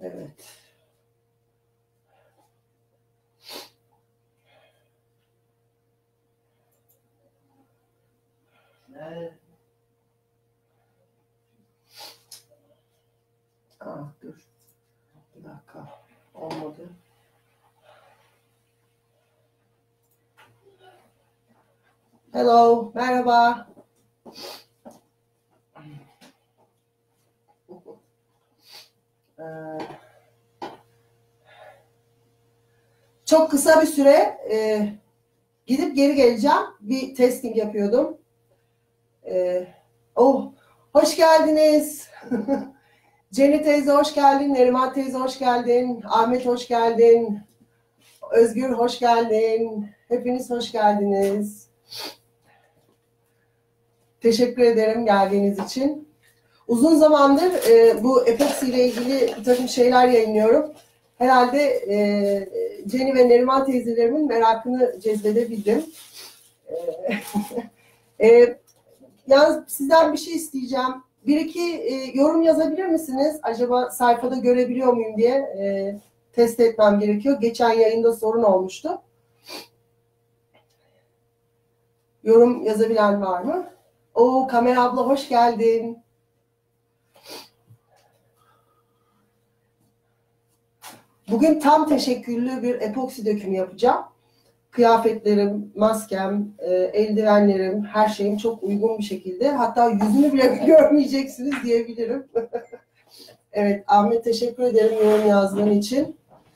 Evet. Dur. Bir dakika. Olmadı. Hello. Merhaba. Çok kısa bir süre gidip geri geleceğim. Bir testing yapıyordum. Hoş geldiniz. Cennet teyze hoş geldin. Neriman teyze hoş geldin. Ahmet hoş geldin. Özgür hoş geldin. Hepiniz hoş geldiniz. Teşekkür ederim geldiğiniz için. Uzun zamandır bu epoksi ile ilgili bir takım şeyler yayınlıyorum. Herhalde Jenny ve Neriman teyzelerimin merakını cezbedebildim. Yalnız sizden bir şey isteyeceğim. Bir iki yorum yazabilir misiniz? Acaba sayfada görebiliyor muyum diye test etmem gerekiyor. Geçen yayında sorun olmuştu. Yorum yazabilen var mı? Kamera abla hoş geldin. Bugün tam teşekküllü bir epoksi dökümü yapacağım. Kıyafetlerim, maskem, eldivenlerim, her şeyim çok uygun bir şekilde. Hatta yüzümü bile görmeyeceksiniz diyebilirim. Evet, Ahmet teşekkür ederim yorum yazdığın için.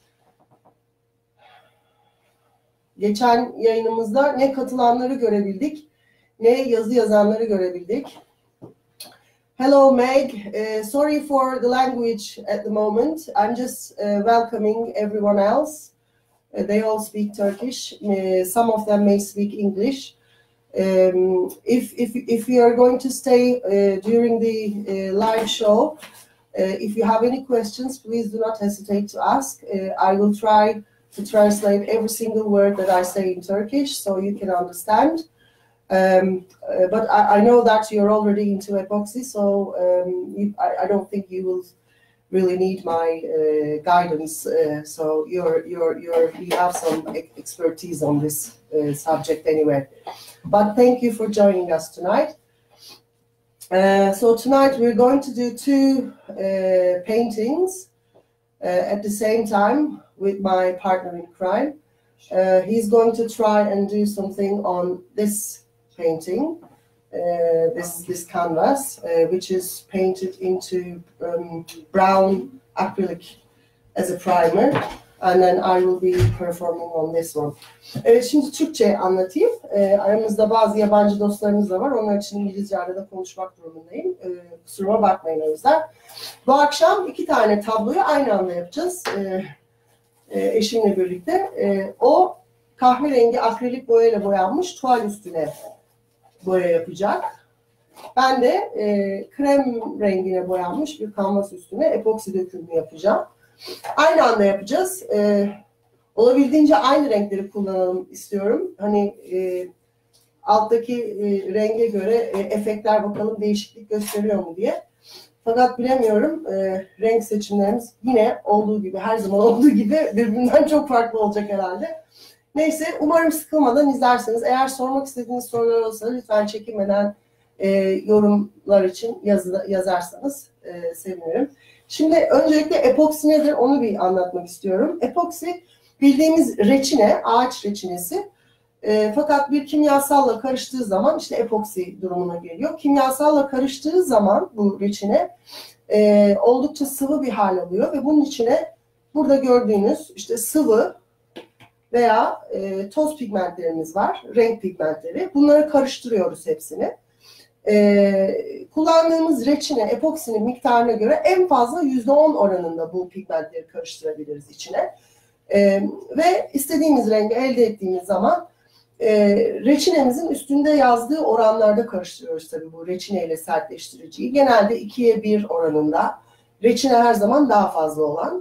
Geçen yayınımızda ne katılanları görebildik, ne yazı yazanları görebildik. Hello Meg, sorry for the language at the moment. I'm just welcoming everyone else. They all speak Turkish. Some of them may speak English. If you are going to stay during the live show, if you have any questions, please do not hesitate to ask. I will try to translate every single word that I say in Turkish so you can understand. But I know that you're already into epoxy, so I don't think you will really need my guidance. So you have some expertise on this subject anyway. But thank you for joining us tonight. So tonight we're going to do two paintings at the same time with my partner in crime. He's going to try and do something on this painting, this canvas, which is painted into brown acrylic as a primer, and then I will be performing on this one. Evet, şimdi Türkçe anlatayım. Aramızda bazı yabancı dostlarımız da var. Onlar için İngilizce arada konuşmak durumundayım. Kusuruma bakmayın o yüzden. Bu akşam iki tane tabloyu aynı anda yapacağız. Eşimle birlikte. O kahverengi akrilik boyayla boyanmış tuval üstüne boya yapacak. Ben de krem rengine boyanmış bir kanvas üstüne epoksi dökümü yapacağım. Aynı anda yapacağız. Olabildiğince aynı renkleri kullanalım istiyorum. Hani alttaki renge göre efektler bakalım değişiklik gösteriyor mu diye. Fakat bilemiyorum. Renk seçimlerimiz yine olduğu gibi, her zaman olduğu gibi birbirinden çok farklı olacak herhalde. Neyse, umarım sıkılmadan izlersiniz. Eğer sormak istediğiniz sorular olsa lütfen çekinmeden yorumlar için yazarsanız sevinirim. Şimdi öncelikle epoksi nedir onu bir anlatmak istiyorum. Epoksi bildiğimiz reçine, ağaç reçinesi. Fakat bir kimyasalla karıştığı zaman işte epoksi durumuna geliyor. Kimyasalla karıştığı zaman bu reçine oldukça sıvı bir hal alıyor ve bunun içine burada gördüğünüz işte sıvı veya toz pigmentlerimiz var, renk pigmentleri. Bunları karıştırıyoruz hepsini. Kullandığımız reçine, epoksinin miktarına göre en fazla %10 oranında bu pigmentleri karıştırabiliriz içine. Ve istediğimiz rengi elde ettiğimiz zaman reçinemizin üstünde yazdığı oranlarda karıştırıyoruz tabii bu reçine ile sertleştiriciyi. Genelde 2'ye 1 oranında. Reçine her zaman daha fazla olan.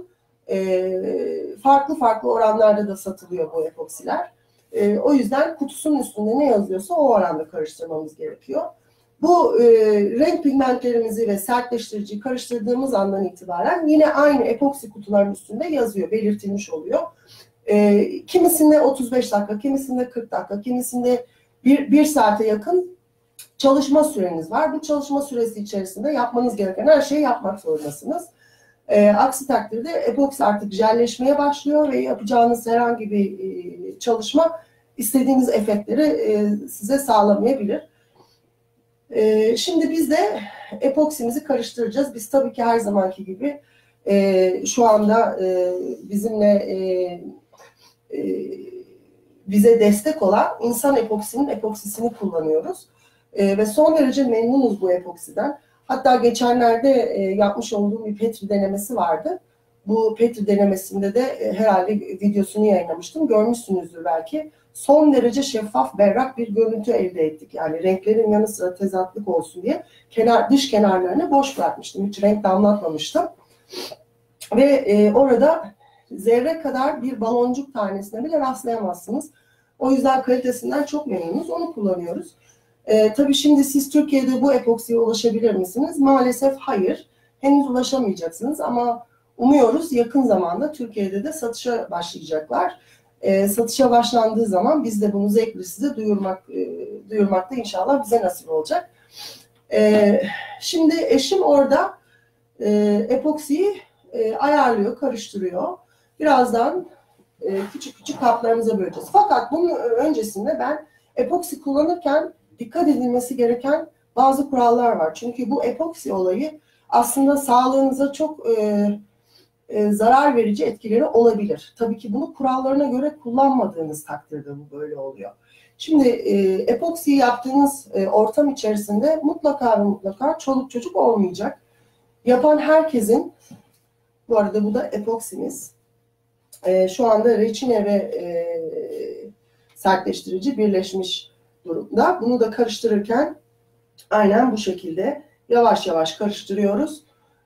Farklı farklı oranlarda da satılıyor bu epoksiler. O yüzden kutusunun üstünde ne yazıyorsa o oranda karıştırmamız gerekiyor. Bu renk pigmentlerimizi ve sertleştiriciyi karıştırdığımız andan itibaren yine aynı epoksi kutuların üstünde yazıyor, belirtilmiş oluyor. Kimisinde 35 dakika, kimisinde 40 dakika, kimisinde bir saate yakın çalışma süreniz var. Bu çalışma süresi içerisinde yapmanız gereken her şeyi yapmak zorundasınız. Aksi takdirde epoksi artık jelleşmeye başlıyor ve yapacağınız herhangi bir çalışma istediğiniz efektleri size sağlamayabilir. Şimdi biz de epoksimizi karıştıracağız. Biz tabii ki her zamanki gibi şu anda bizimle bize destek olan insan epoksinin epoksisini kullanıyoruz. Ve son derece memnunuz bu epoksiden. Hatta geçenlerde yapmış olduğum bir petri denemesi vardı. Bu petri denemesinde de herhalde videosunu yayınlamıştım. Görmüşsünüzdür belki. Son derece şeffaf, berrak bir görüntü elde ettik. Yani renklerin yanı sıra tezatlık olsun diye dış kenarlarını boş bırakmıştım. Hiç renk damlatmamıştım. Ve orada zerre kadar bir baloncuk tanesine bile rastlayamazsınız. O yüzden kalitesinden çok memnunuz. Onu kullanıyoruz. Tabii şimdi siz Türkiye'de bu epoksiye ulaşabilir misiniz? Maalesef hayır. Henüz ulaşamayacaksınız ama umuyoruz yakın zamanda Türkiye'de de satışa başlayacaklar. Satışa başlandığı zaman biz de bunu zevkle size duyurmakta inşallah bize nasip olacak. Şimdi eşim orada epoksiyi ayarlıyor, karıştırıyor. Birazdan küçük küçük kaplarımıza böleceğiz. Fakat bunun öncesinde ben epoksi kullanırken dikkat edilmesi gereken bazı kurallar var. Çünkü bu epoksi olayı aslında sağlığınıza çok zarar verici etkileri olabilir. Tabii ki bunu kurallarına göre kullanmadığınız takdirde bu böyle oluyor. Şimdi epoksiyi yaptığınız ortam içerisinde mutlaka ve mutlaka çoluk çocuk olmayacak. Yapan herkesin, bu arada bu da epoksimiz. Şu anda reçine ve sertleştirici birleşmiş durumda. Bunu da karıştırırken aynen bu şekilde yavaş yavaş karıştırıyoruz.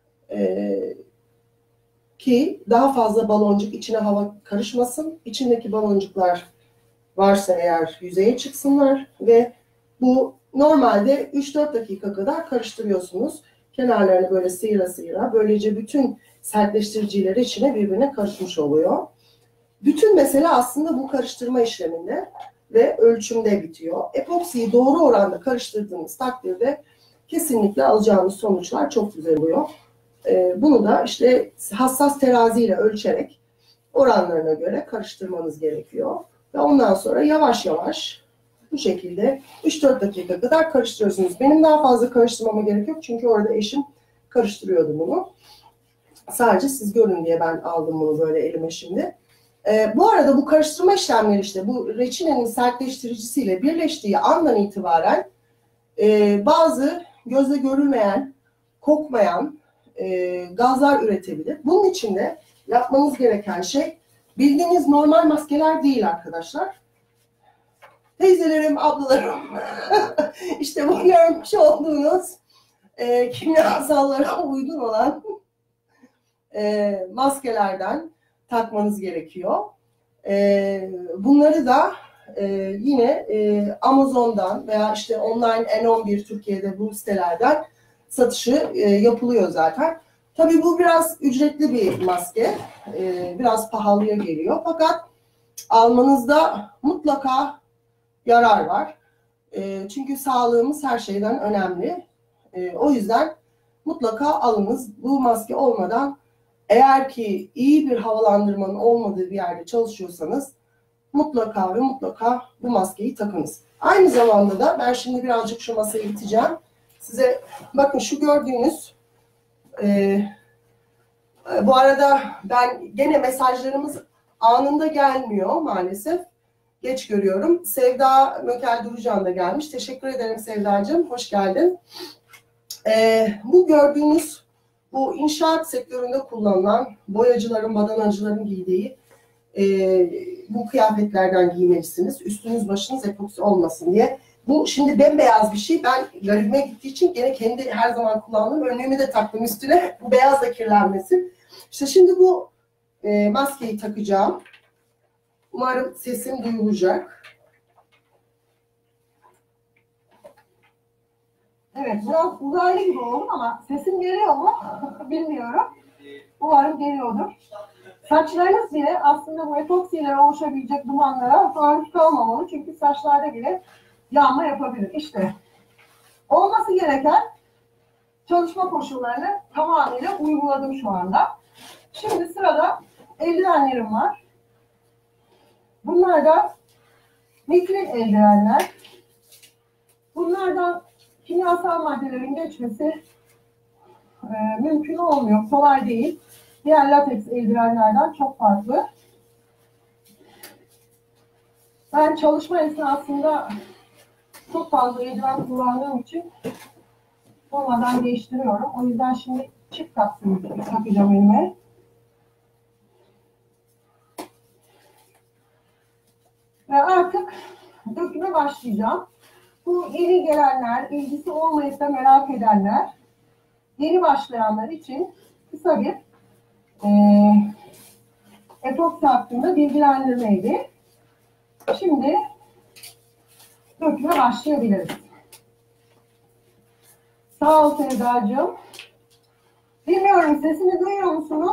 Ki daha fazla baloncuk içine hava karışmasın. İçindeki baloncuklar varsa eğer yüzeye çıksınlar ve bu normalde 3-4 dakika kadar karıştırıyorsunuz. Kenarlarını böyle sıyıra sıyıra. Böylece bütün sertleştiriciler içine birbirine karışmış oluyor. Bütün mesele aslında bu karıştırma işleminde ve ölçümde bitiyor. Epoksiyi doğru oranda karıştırdığınız takdirde kesinlikle alacağınız sonuçlar çok güzel oluyor. Bunu da işte hassas teraziyle ölçerek oranlarına göre karıştırmanız gerekiyor. Ve ondan sonra yavaş yavaş bu şekilde 3-4 dakika kadar karıştırıyorsunuz. Benim daha fazla karıştırmama gerek yok. Çünkü orada eşim karıştırıyordu bunu. Sadece siz görün diye ben aldım bunu böyle elime şimdi. Bu arada bu karıştırma işlemleri işte bu reçinenin sertleştiricisiyle birleştiği andan itibaren bazı gözle görülmeyen, kokmayan gazlar üretebilir. Bunun için de yapmanız gereken şey bildiğiniz normal maskeler değil arkadaşlar. Teyzelerim, ablalarım işte bu görmüş olduğunuz kimyasallara uygun olan maskelerden takmanız gerekiyor. Bunları da yine Amazon'dan veya işte online N11 Türkiye'de bu sitelerden satışı yapılıyor zaten. Tabii bu biraz ücretli bir maske. Biraz pahalıya geliyor. Fakat almanızda mutlaka yarar var. Çünkü sağlığımız her şeyden önemli. O yüzden mutlaka alınız. Bu maske olmadan eğer ki iyi bir havalandırmanın olmadığı bir yerde çalışıyorsanız mutlaka ve mutlaka bu maskeyi takınız. Aynı zamanda da ben şimdi birazcık şu masayı iteceğim. Size bakın şu gördüğünüz bu arada ben gene mesajlarımız anında gelmiyor maalesef. Geç görüyorum. Sevda Mökel Durucan da gelmiş. Teşekkür ederim Sevdacığım. Hoş geldin. Bu gördüğünüz bu inşaat sektöründe kullanılan boyacıların, badanacıların giydiği bu kıyafetlerden giymelisiniz. Üstünüz başınız epoksi olmasın diye. Bu şimdi bembeyaz bir şey. Ben garibime gittiği için gene kendi her zaman kullandığım önlüğümü de taktım üstüne. Bu beyaz da kirlenmesin. İşte şimdi bu maskeyi takacağım. Umarım sesim duyulacak. Evet, biraz uzaylı gibi oldum ama sesim geliyor mu? Bilmiyorum. Umarım geliyordur. Saçlarınız bile aslında bu epoksiyle oluşabilecek dumanlara maruz kalmamalı. Çünkü saçlarda bile yanma yapabilir. İşte olması gereken çalışma koşullarını tamamıyla uyguladım şu anda. Şimdi sırada eldivenlerim var. Bunlar da nitrit eldivenler. Bunlardan kimyasal maddelerin geçmesi mümkün olmuyor. Kolay değil. Diğer lateks eldivenlerden çok farklı. Ben çalışma esnasında çok fazla eldiven kullandığım için olmadan değiştiriyorum. O yüzden şimdi çift kat sümüklü takacağım elime. Ve artık döküme başlayacağım. Bu yeni gelenler, ilgisi olmayıp da merak edenler, yeni başlayanlar için kısa bir epoksi hakkında bilgilendirmeydi. Şimdi döküme başlayabiliriz. Sağ ol Sevdacığım. Bilmiyorum, sesimi duyuyor musunuz?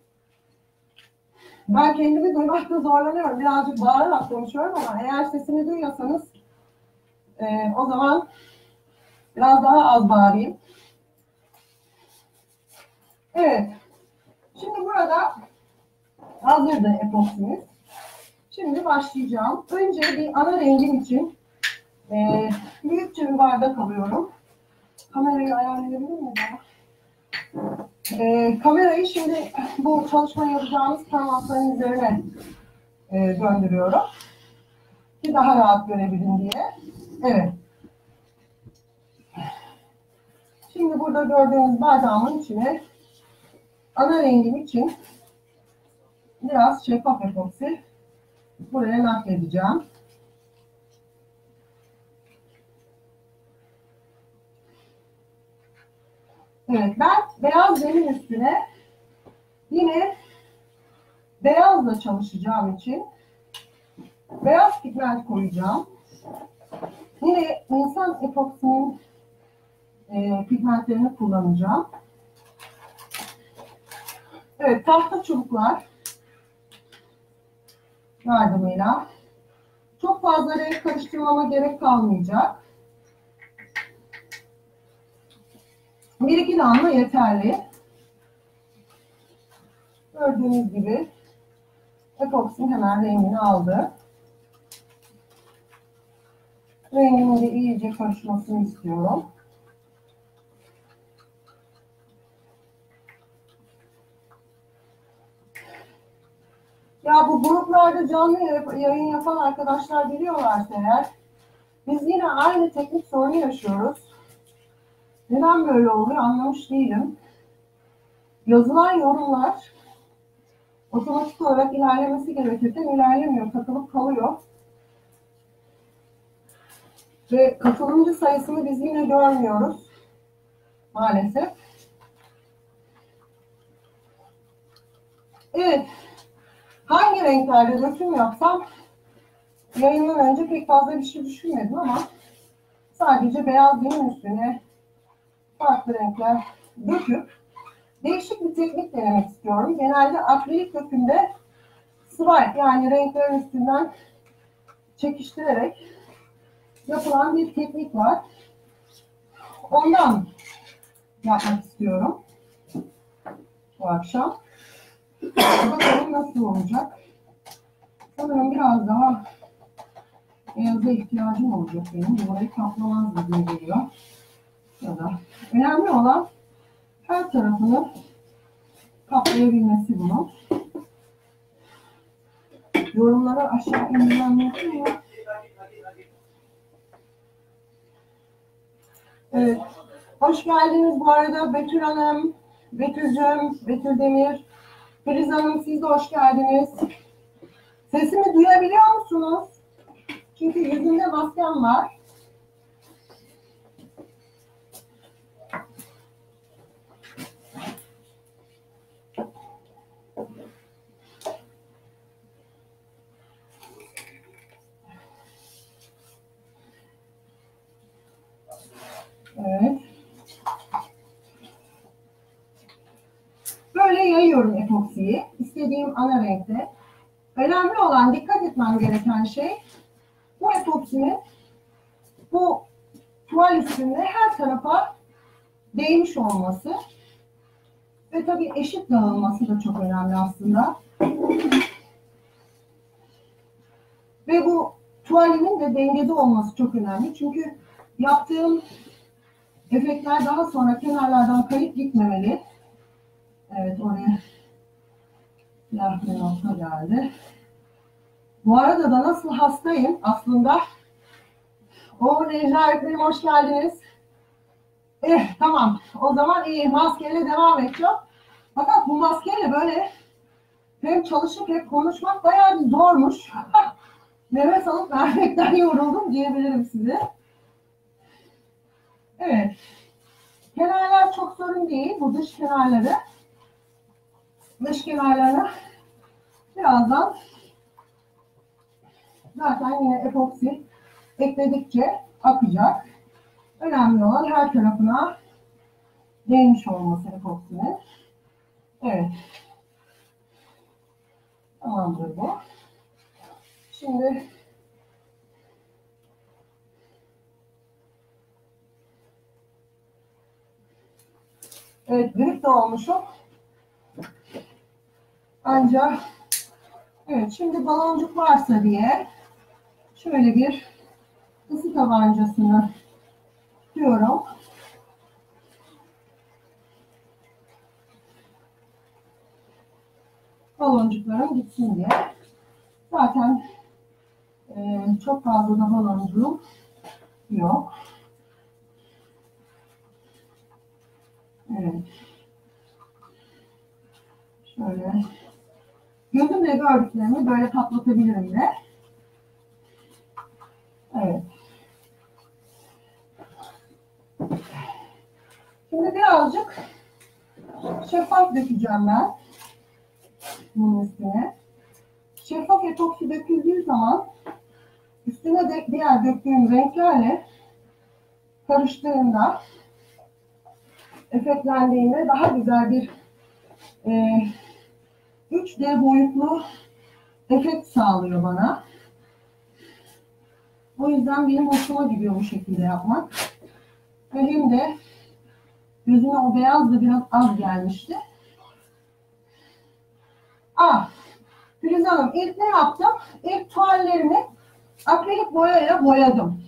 Ben kendimi duymakta zorlanıyorum. Birazcık bağırarak konuşuyorum ama eğer sesimi duyuyorsanız o zaman biraz daha az bağırayım. Evet. Şimdi burada hazırdı epoksimiz. Şimdi başlayacağım. Önce bir ana rengim için büyükçe bir bardak alıyorum. Kamerayı ayarlayabilir miyim? Kamerayı şimdi bu çalışma yapacağımız kanvasların üzerine döndürüyorum. Ki daha rahat görebilin diye. Evet. Şimdi burada gördüğünüz bardağımın içine ana rengim için biraz şeffaf epoksi buraya nakledeceğim. Evet, ben beyaz zemin üstüne yine beyazla çalışacağım için beyaz pigment koyacağım. Yine insan epoksinin pigmentlerini kullanacağım. Evet, tahta çubuklar yardımıyla çok fazla renk karıştırmama gerek kalmayacak. Bir iki damla yeterli. Gördüğünüz gibi epoksim hemen rengini aldı. Renginin de iyice karışmasını istiyorum. Ya bu gruplarda canlı yayın yapan arkadaşlar biliyorlarsa eğer, biz yine aynı teknik sorunu yaşıyoruz. Neden böyle oluyor anlamış değilim. Yazılan yorumlar otomatik olarak ilerlemesi gerekirken ilerlemiyor, takılıp kalıyor. Ve katılımcı sayısını biz yine görmüyoruz maalesef. Evet, hangi renklerde döküm yapsam yayından önce pek fazla bir şey düşünmedim ama sadece beyaz zemin üstüne farklı renkler döküp değişik bir teknik denemek istiyorum. Genelde akrilik dökümde swipe yani renklerin üstünden çekiştirerek yapılan bir teknik var. Ondan yapmak istiyorum bu akşam. Bakalım nasıl olacak. Sanırım biraz daha beyaza ihtiyacım olacak benim. Burayı kaplamaz gibi geliyor. Ya da önemli olan her tarafını kaplayabilmesi bunun. Yorumlara aşağı indiren mümkün mü? Evet. Hoş geldiniz bu arada Betül Hanım, Betül'cüm, Betül Demir, Filiz Hanım siz de hoş geldiniz. Sesimi duyabiliyor musunuz? Çünkü yüzümde maskem var. Evet. Böyle yayıyorum epoksiyi. İstediğim ana renkte. Önemli olan, dikkat etmem gereken şey, bu epoksinin bu tuval üstünde her tarafa değmiş olması ve tabii eşit dağılması da çok önemli aslında. Ve bu tuvalinin de dengede olması çok önemli. Çünkü yaptığım efektler daha sonra kenarlardan kayıp gitmemeli. Evet, oraya siyah bir nokta geldi. Bu arada da nasıl hastayım aslında. O Necla öğretmenim, hoş geldiniz. Tamam. O zaman iyi. Maskeyle devam edeceğim. Fakat bu maskeyle böyle hem çalışıp hem konuşmak bayağı bir zormuş. Nefes alıp vermekten yoruldum diyebilirim size. Evet. Kenarlar çok sorun değil. Bu dış kenarları. Dış kenarlarına birazdan zaten yine epoksi ekledikçe akacak. Önemli olan her tarafına değmiş olması epoksinin. Evet. Tamamdır bu. Şimdi evet, grip de olmuşum. Ancak evet, şimdi baloncuk varsa diye şöyle bir ısı tabancasını tutuyorum. Baloncuklarım gitsin diye. Zaten çok fazla da baloncuğum yok. Evet. Şöyle gözümle gördüklerimi böyle patlatabilirim de. Evet. Şimdi birazcık şeffaf dökeceğim ben bunun üstüne. Şeffaf epoksi döküldüğü zaman üstüne de diğer döktüğüm renklerle karıştığında, efektlendiğinde daha güzel bir 3D boyutlu efekt sağlıyor bana. O yüzden benim hoşuma gidiyor bu şekilde yapmak. Ve hem de gözüme o beyaz da biraz az gelmişti. Filiz Hanım, ilk ne yaptım? İlk tuvallerimi akrilik boyayla boyadım.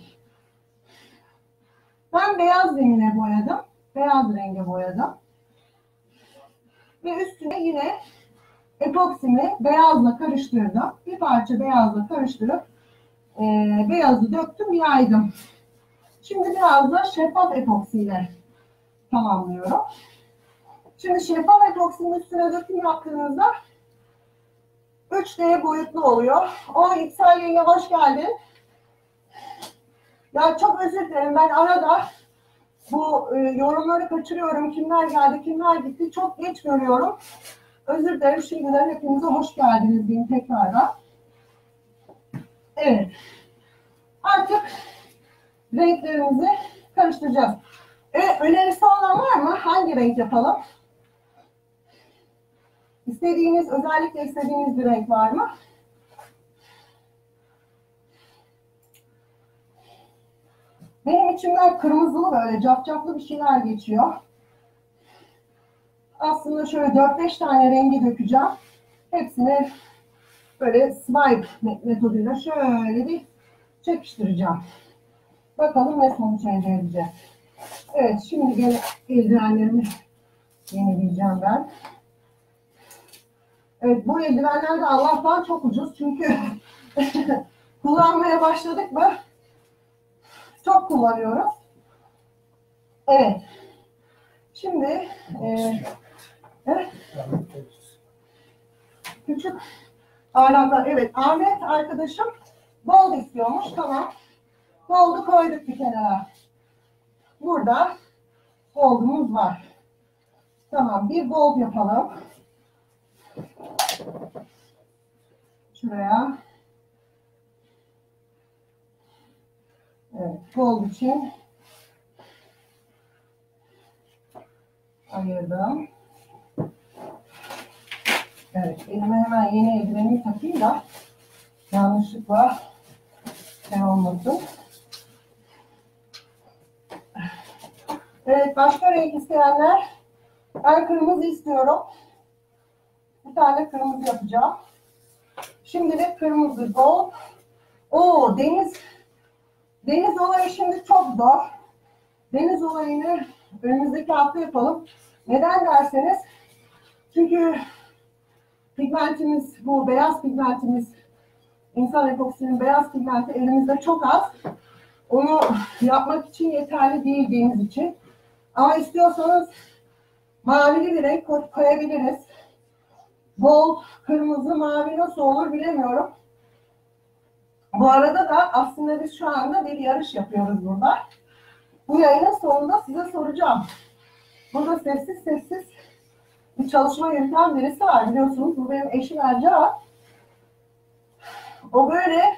Ben beyaz rengine boyadım. Beyaz renge boyadım. Ve üstüne yine epoksimi beyazla karıştırdım. Bir parça beyazla karıştırıp beyazı döktüm, yaydım. Şimdi biraz da şeffaf epoksiyle tamamlıyorum. Şimdi şeffaf epoksinin üstüne döküm yaptığınızda 3D boyutlu oluyor. O İksel yenge hoş geldin. Ya çok özür dilerim, ben arada bu yorumları kaçırıyorum. Kimler geldi, kimler gitti çok geç görüyorum. Özür dilerim. Şimdiden hepinize hoş geldiniz diyeyim tekrardan. Evet. Artık renklerimizi karıştıracağız. Önerisi olan var mı? Hangi renk yapalım? İstediğiniz, özellikle istediğiniz bir renk var mı? Benim içimden kırmızılı böyle cafcaflı bir şeyler geçiyor. Aslında şöyle 4-5 tane rengi dökeceğim. Hepsini böyle swipe metoduyla şöyle bir çekiştireceğim. Bakalım ne sonuç elde edeceğiz. Evet, şimdi gene eldivenlerimi yenileyeceğim ben. Evet, bu eldivenler de Allah'tan çok ucuz. Çünkü kullanmaya başladık mı çok kullanıyoruz. Evet. Şimdi küçük alemler. Evet, Ahmet arkadaşım gold istiyormuş. Tamam. Gold'u koyduk bir kenara. Burada gold'umuz var. Tamam, bir gold yapalım. Şuraya. Evet, gold için ayırdım. Evet, elime hemen yeni eldivenimi takayım da yanlışlıkla şey olmasın. Evet, başka renk isteyenler? Ben kırmızı istiyorum. Bir tane kırmızı yapacağım. Şimdilik kırmızı, gold. Oo, deniz olayı şimdi çok zor. Deniz olayını önümüzdeki hafta yapalım. Neden derseniz, çünkü pigmentimiz, bu beyaz pigmentimiz, insan epoksinin beyaz pigmenti elimizde çok az. Onu yapmak için yeterli değil deniz için. Ama istiyorsanız mavili bir renk koyabiliriz. Gold, kırmızı, mavi nasıl olur bilemiyorum. Bu arada da aslında biz şu anda bir yarış yapıyoruz burada. Bu yayının sonunda size soracağım. Burada sessiz sessiz bir çalışma yürüten birisi var, biliyorsunuz. Bu benim eşim Erca. O böyle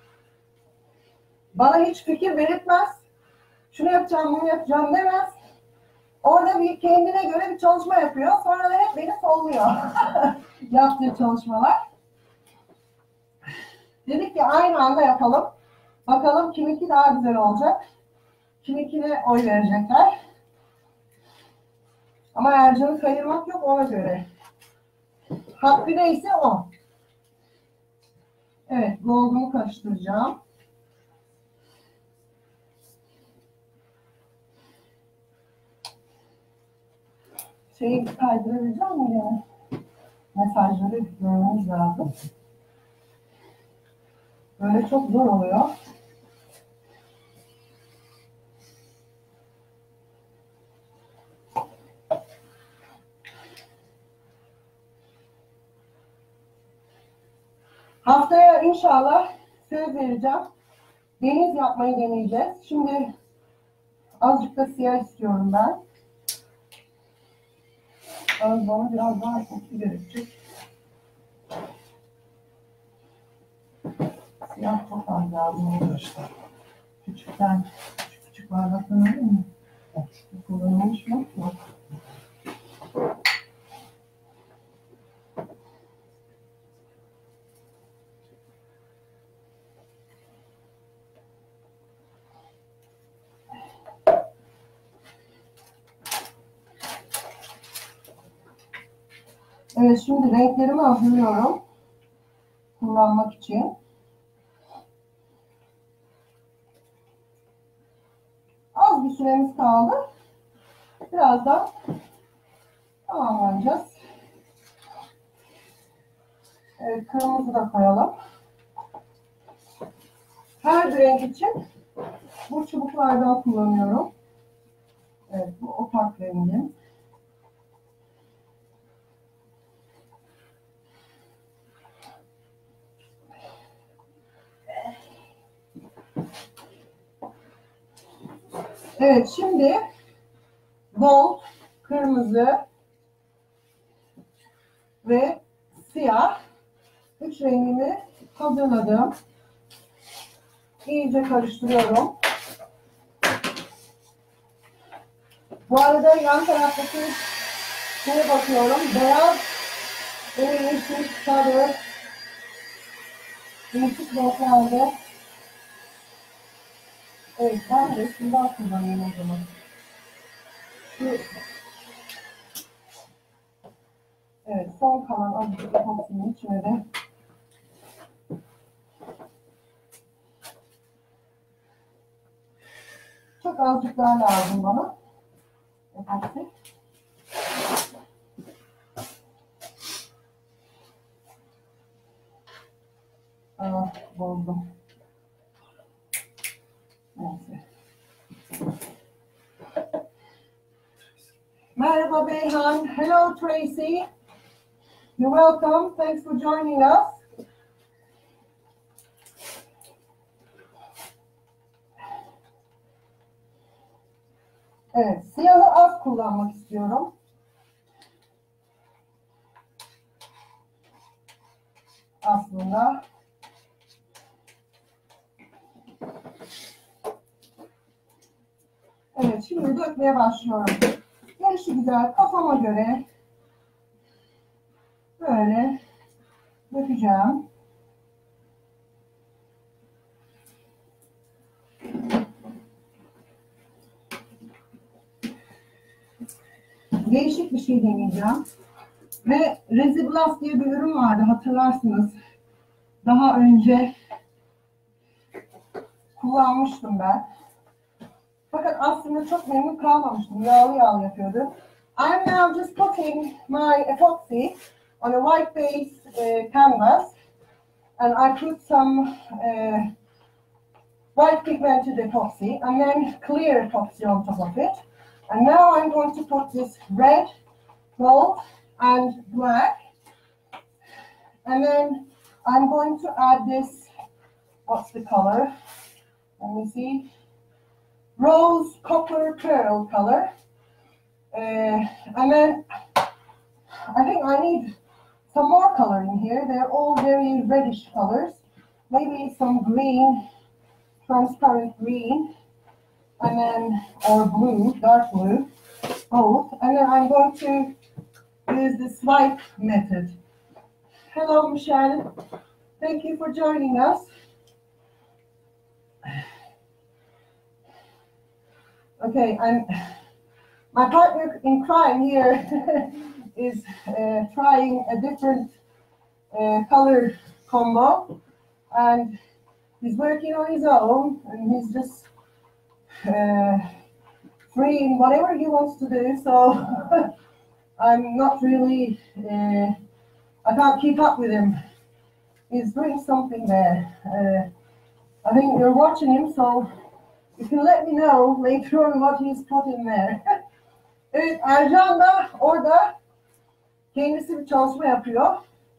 bana hiç fikir belirtmez. Şunu yapacağım, bunu yapacağım demez. Orada bir kendine göre bir çalışma yapıyor. Sonra da hep beni solluyor. Yaptığı çalışmalar. Dedik ki aynı anda yapalım. Bakalım kiminki daha güzel olacak. Kiminkine oy verecekler. Ama Ercan'ı kayırmak yok, ona göre. Hakkı neyse o. Evet, goldumu karıştıracağım. Şeyi kaydırabileceğim mi yine? Mesajları görmemiz lazım. Böyle çok zor oluyor. Haftaya inşallah söz vereceğim. Deniz yapmayı deneyeceğiz. Şimdi azıcık da siyah istiyorum ben. Bana biraz daha epoksi gerekecek. Siyah çok az lazım arkadaşlar. Küçükten, küçük bardaktan öyle mi? Kullanılmış mı? Yok. Evet, şimdi renklerimi hazırlıyorum. Kullanmak için. Az bir süremiz kaldı. Birazdan tamamlayacağız. Evet, kırmızı da koyalım. Her renk için bu çubuklardan kullanıyorum. Evet, bu opak rengim. Evet, şimdi gold, kırmızı ve siyah 3 rengimi hazırladım. İyice karıştırıyorum. Bu arada yan taraftaki şeye bakıyorum. Beyaz ve yeşil, sarı, değişik renklerde. Evet, ben de şundan kullanayım o zaman. Evet, son kalan azıcık epoksinin içine de çok azıcık daha lazım bana. Epoksi. Bozdum. Neyse. Merhaba Beyhan. Hello Tracy. You're welcome. Thanks for joining us. Evet, siyahı az kullanmak istiyorum. Aslında. Evet, şimdi dökmeye başlıyorum. Gelişi güzel, kafama göre böyle süreceğim. Değişik bir şey deneyeceğim. Ve Resiblas diye bir ürün vardı, hatırlarsınız. Daha önce kullanmıştım ben. Fakat aslında çok memnun kalmamıştım. Yağlı yağlı yapıyordu. I'm now just putting my epoxy on a white base canvas. And I put some white pigmented epoxy and then clear epoxy on top of it. And now I'm going to put this red, gold, and black. And then I'm going to add this, what's the color? Let me see. Rose copper pearl color. And then I think I need some more color in here. They're all very reddish colors. Maybe some green, transparent green, and then, or blue, dark blue, both. And then I'm going to use the swipe method. Hello, Michelle. Thank you for joining us. Okay, and my partner in crime here is trying a different color combo, and he's working on his own, and he's just free in whatever he wants to do. So I'm not really, I can't keep up with him. He's doing something there. I think you're watching him, so you can let me know later on what he's put in there. Evet, Ercan da orada kendisi bir çalışma yapıyor.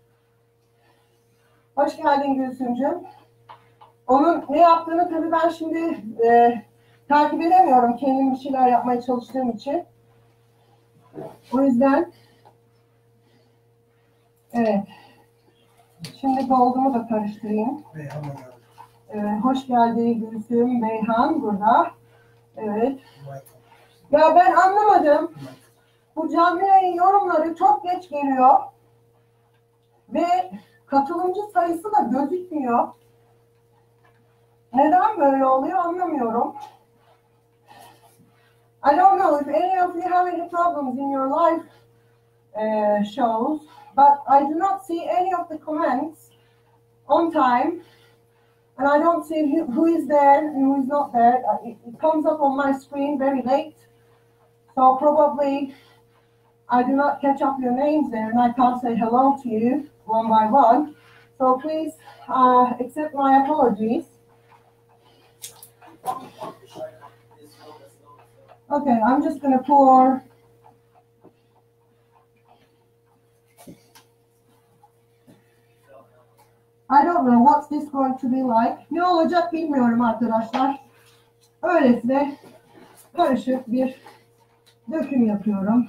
Hoş geldin Gülsümcüğüm. Onun ne yaptığını tabii ben şimdi takip edemiyorum. Kendim bir şeyler yapmaya çalıştığım için. O yüzden evet. Şimdi goldumu da karıştırayım. Hoş geldin Gülsüm. Beyhan burada. Evet. Ya ben anlamadım. Bu canlı yayın yorumları çok geç geliyor. Ve katılımcı sayısı da gözükmüyor. Neden böyle oluyor anlamıyorum. I don't know if any of you have any problems in your live shows, but I do not see any of the comments on time, and I don't see who is there and who is not there. It comes up on my screen very late, so probably I do not catch up your names there, and I can't say hello to you one by one. So please accept my apologies. Okay, I'm just going to pour I don't know what's this going to be like. Ne olacak bilmiyorum arkadaşlar. Öylesine karışık bir döküm yapıyorum.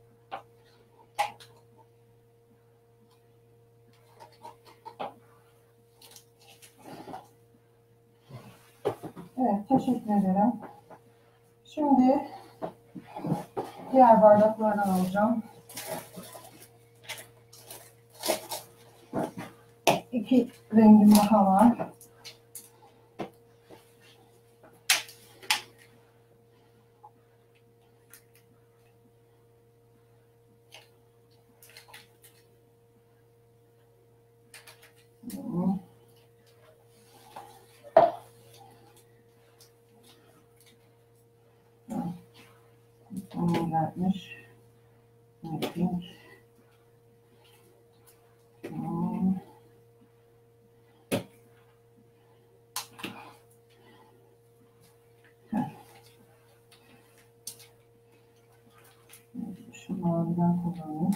Evet, teşekkür ederim. Şimdi diğer bardaklardan alacağım. 2 rengim daha var. Onu vermiş. Pink. Şu maviden kullanayım.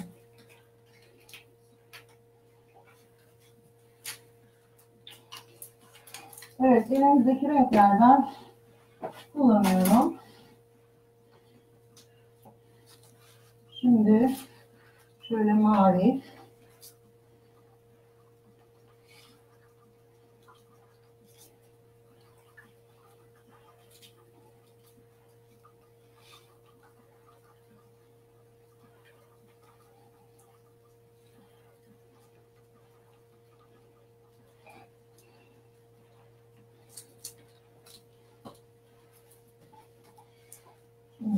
Evet, elimizdeki renklerden kullanıyorum. Şimdi şöyle mavi.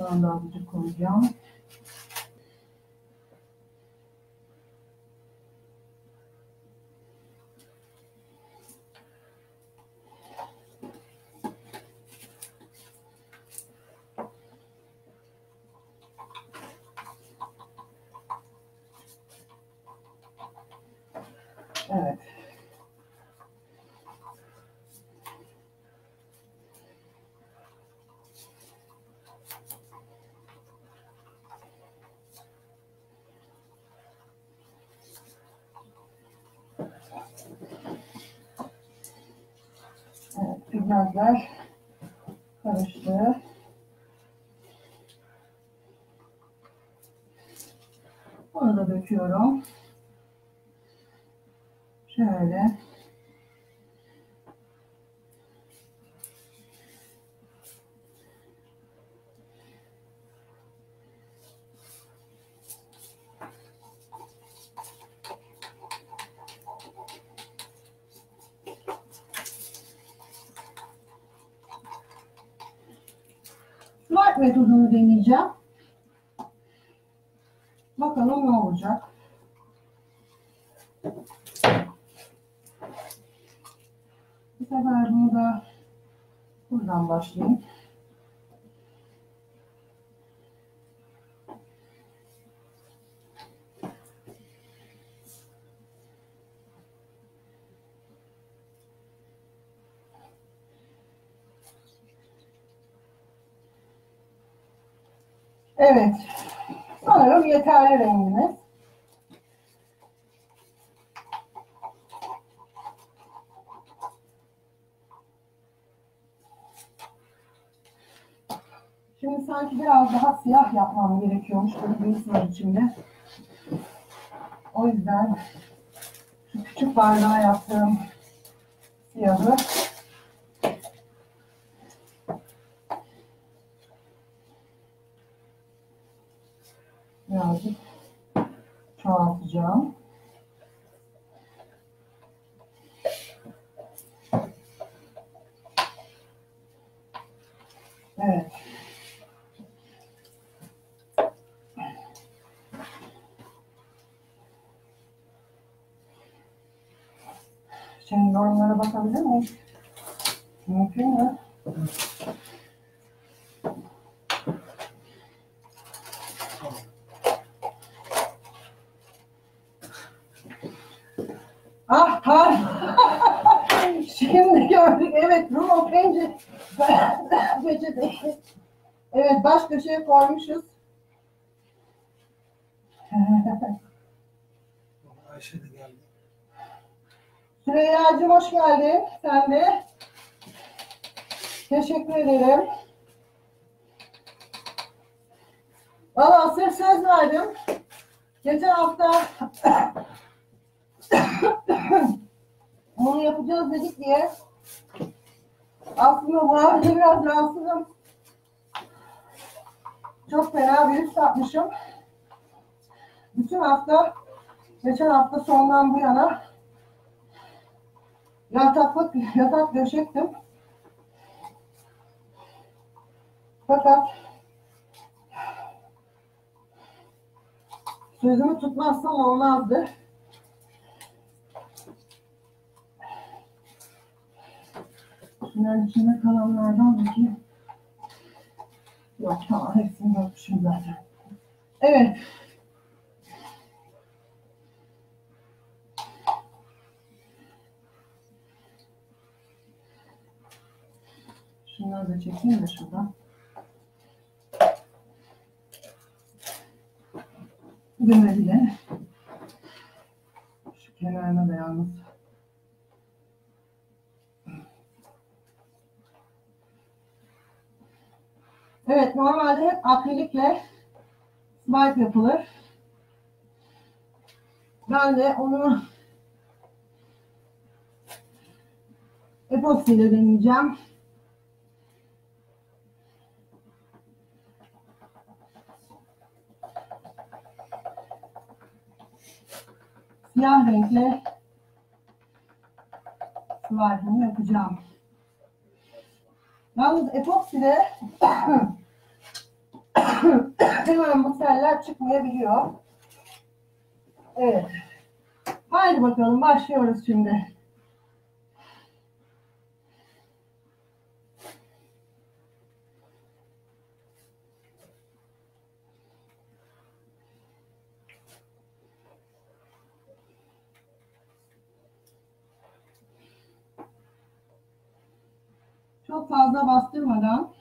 Bundan da azıcık koyacağım. Evet. Evet, pigmentler karıştı. Onu da döküyorum. Şöyle. Slide metodunu deneyeceğim. Bakalım ne olacak. Bu sefer bunu da buradan başlayayım. Evet. Sanırım yeterli rengimiz. Şimdi sanki biraz daha siyah yapmam gerekiyormuş. Böyle bir his var içimde. O yüzden şu küçük bardağa yaptığım siyahı birazcık çoğaltacağım. Evet. Şimdi yorumlara bakabilir miyim? Mümkün mü? Ah, pardon. Şimdi gördük. Evet, rulo peçeteyi. Evet, baş köşeye koymuşuz. Ayşe de geldi. Süreyya'cığım hoş geldin. Sen de. Teşekkür ederim. Valla sırf söz verdim. Geçen hafta bunu yapacağız dedik diye aslında bu arada biraz rahatsızım. Çok fena virüs yapmışım. Bütün hafta, geçen hafta sondan bu yana yatak döşektim. Fakat sözümü tutmazsam olmazdı. Şunların içinde kalanlardan bakayım. Yok tamam, hepsini dökmüşüm zaten. Evet. Şunları da çekeyim de şuradan. Gömebilir. Şu kenarına da yalnız. Evet, normalde hep akrilikle slide yapılır. Ben de onu epoxy ile deneyeceğim. Siyah renkle slide'ını yapacağım. Yalnız epokside hemen bu seller çıkmayabiliyor. Evet. Haydi bakalım başlıyoruz şimdi. Çok fazla bastırmadan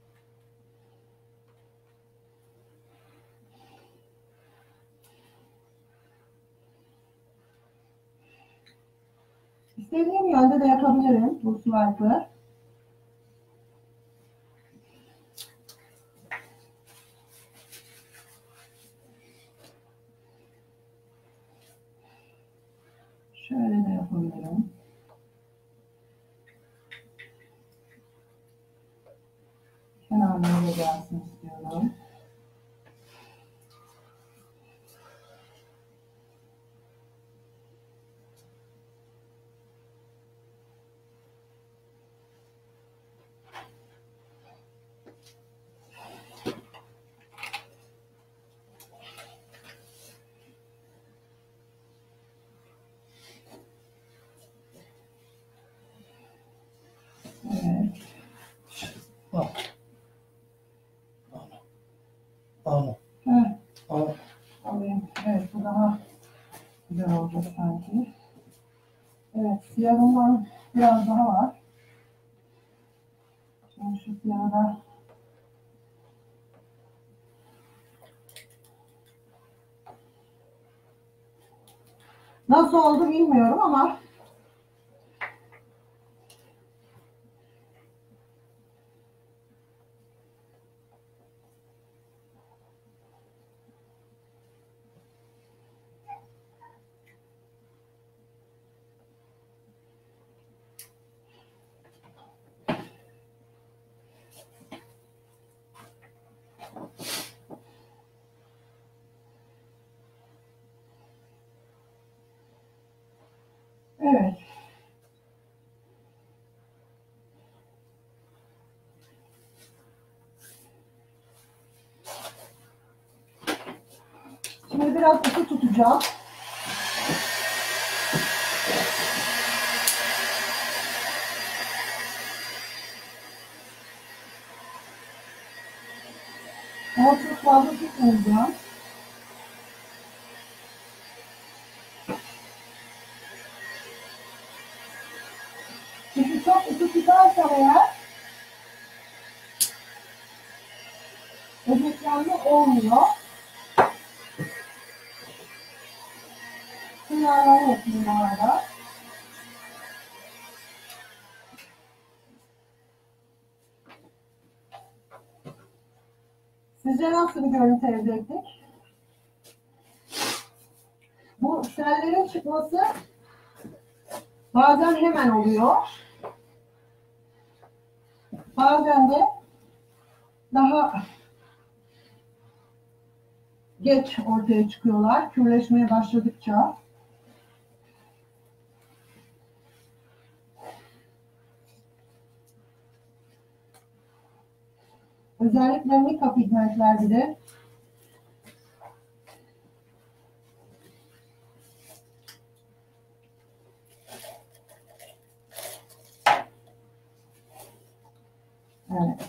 istediğim yönde de yapabilirim bu swipe'ı. Şöyle de yapabilirim. Kenarlarına gelsin istiyorum. Evet. Al. Heh, Al. alayım. Evet, bu daha güzel olacak sanki. Evet, siyahından biraz daha var. Şimdi şu siyahı da nasıl oldu bilmiyorum ama evet. Şimdi biraz ısı tutacağım. Ama çok fazla tutmayacağım. Çünkü çok ısı tutarsam eğer özetlenme olmuyor. Kenarları yapayım bu arada. Sizce nasıl bir görüntü elde ettik? Bu sellerin çıkması bazen hemen oluyor. Bazen de daha geç ortaya çıkıyorlar. Kürleşmeye başladıkça. Özellikle mika pigmentlerde de evet.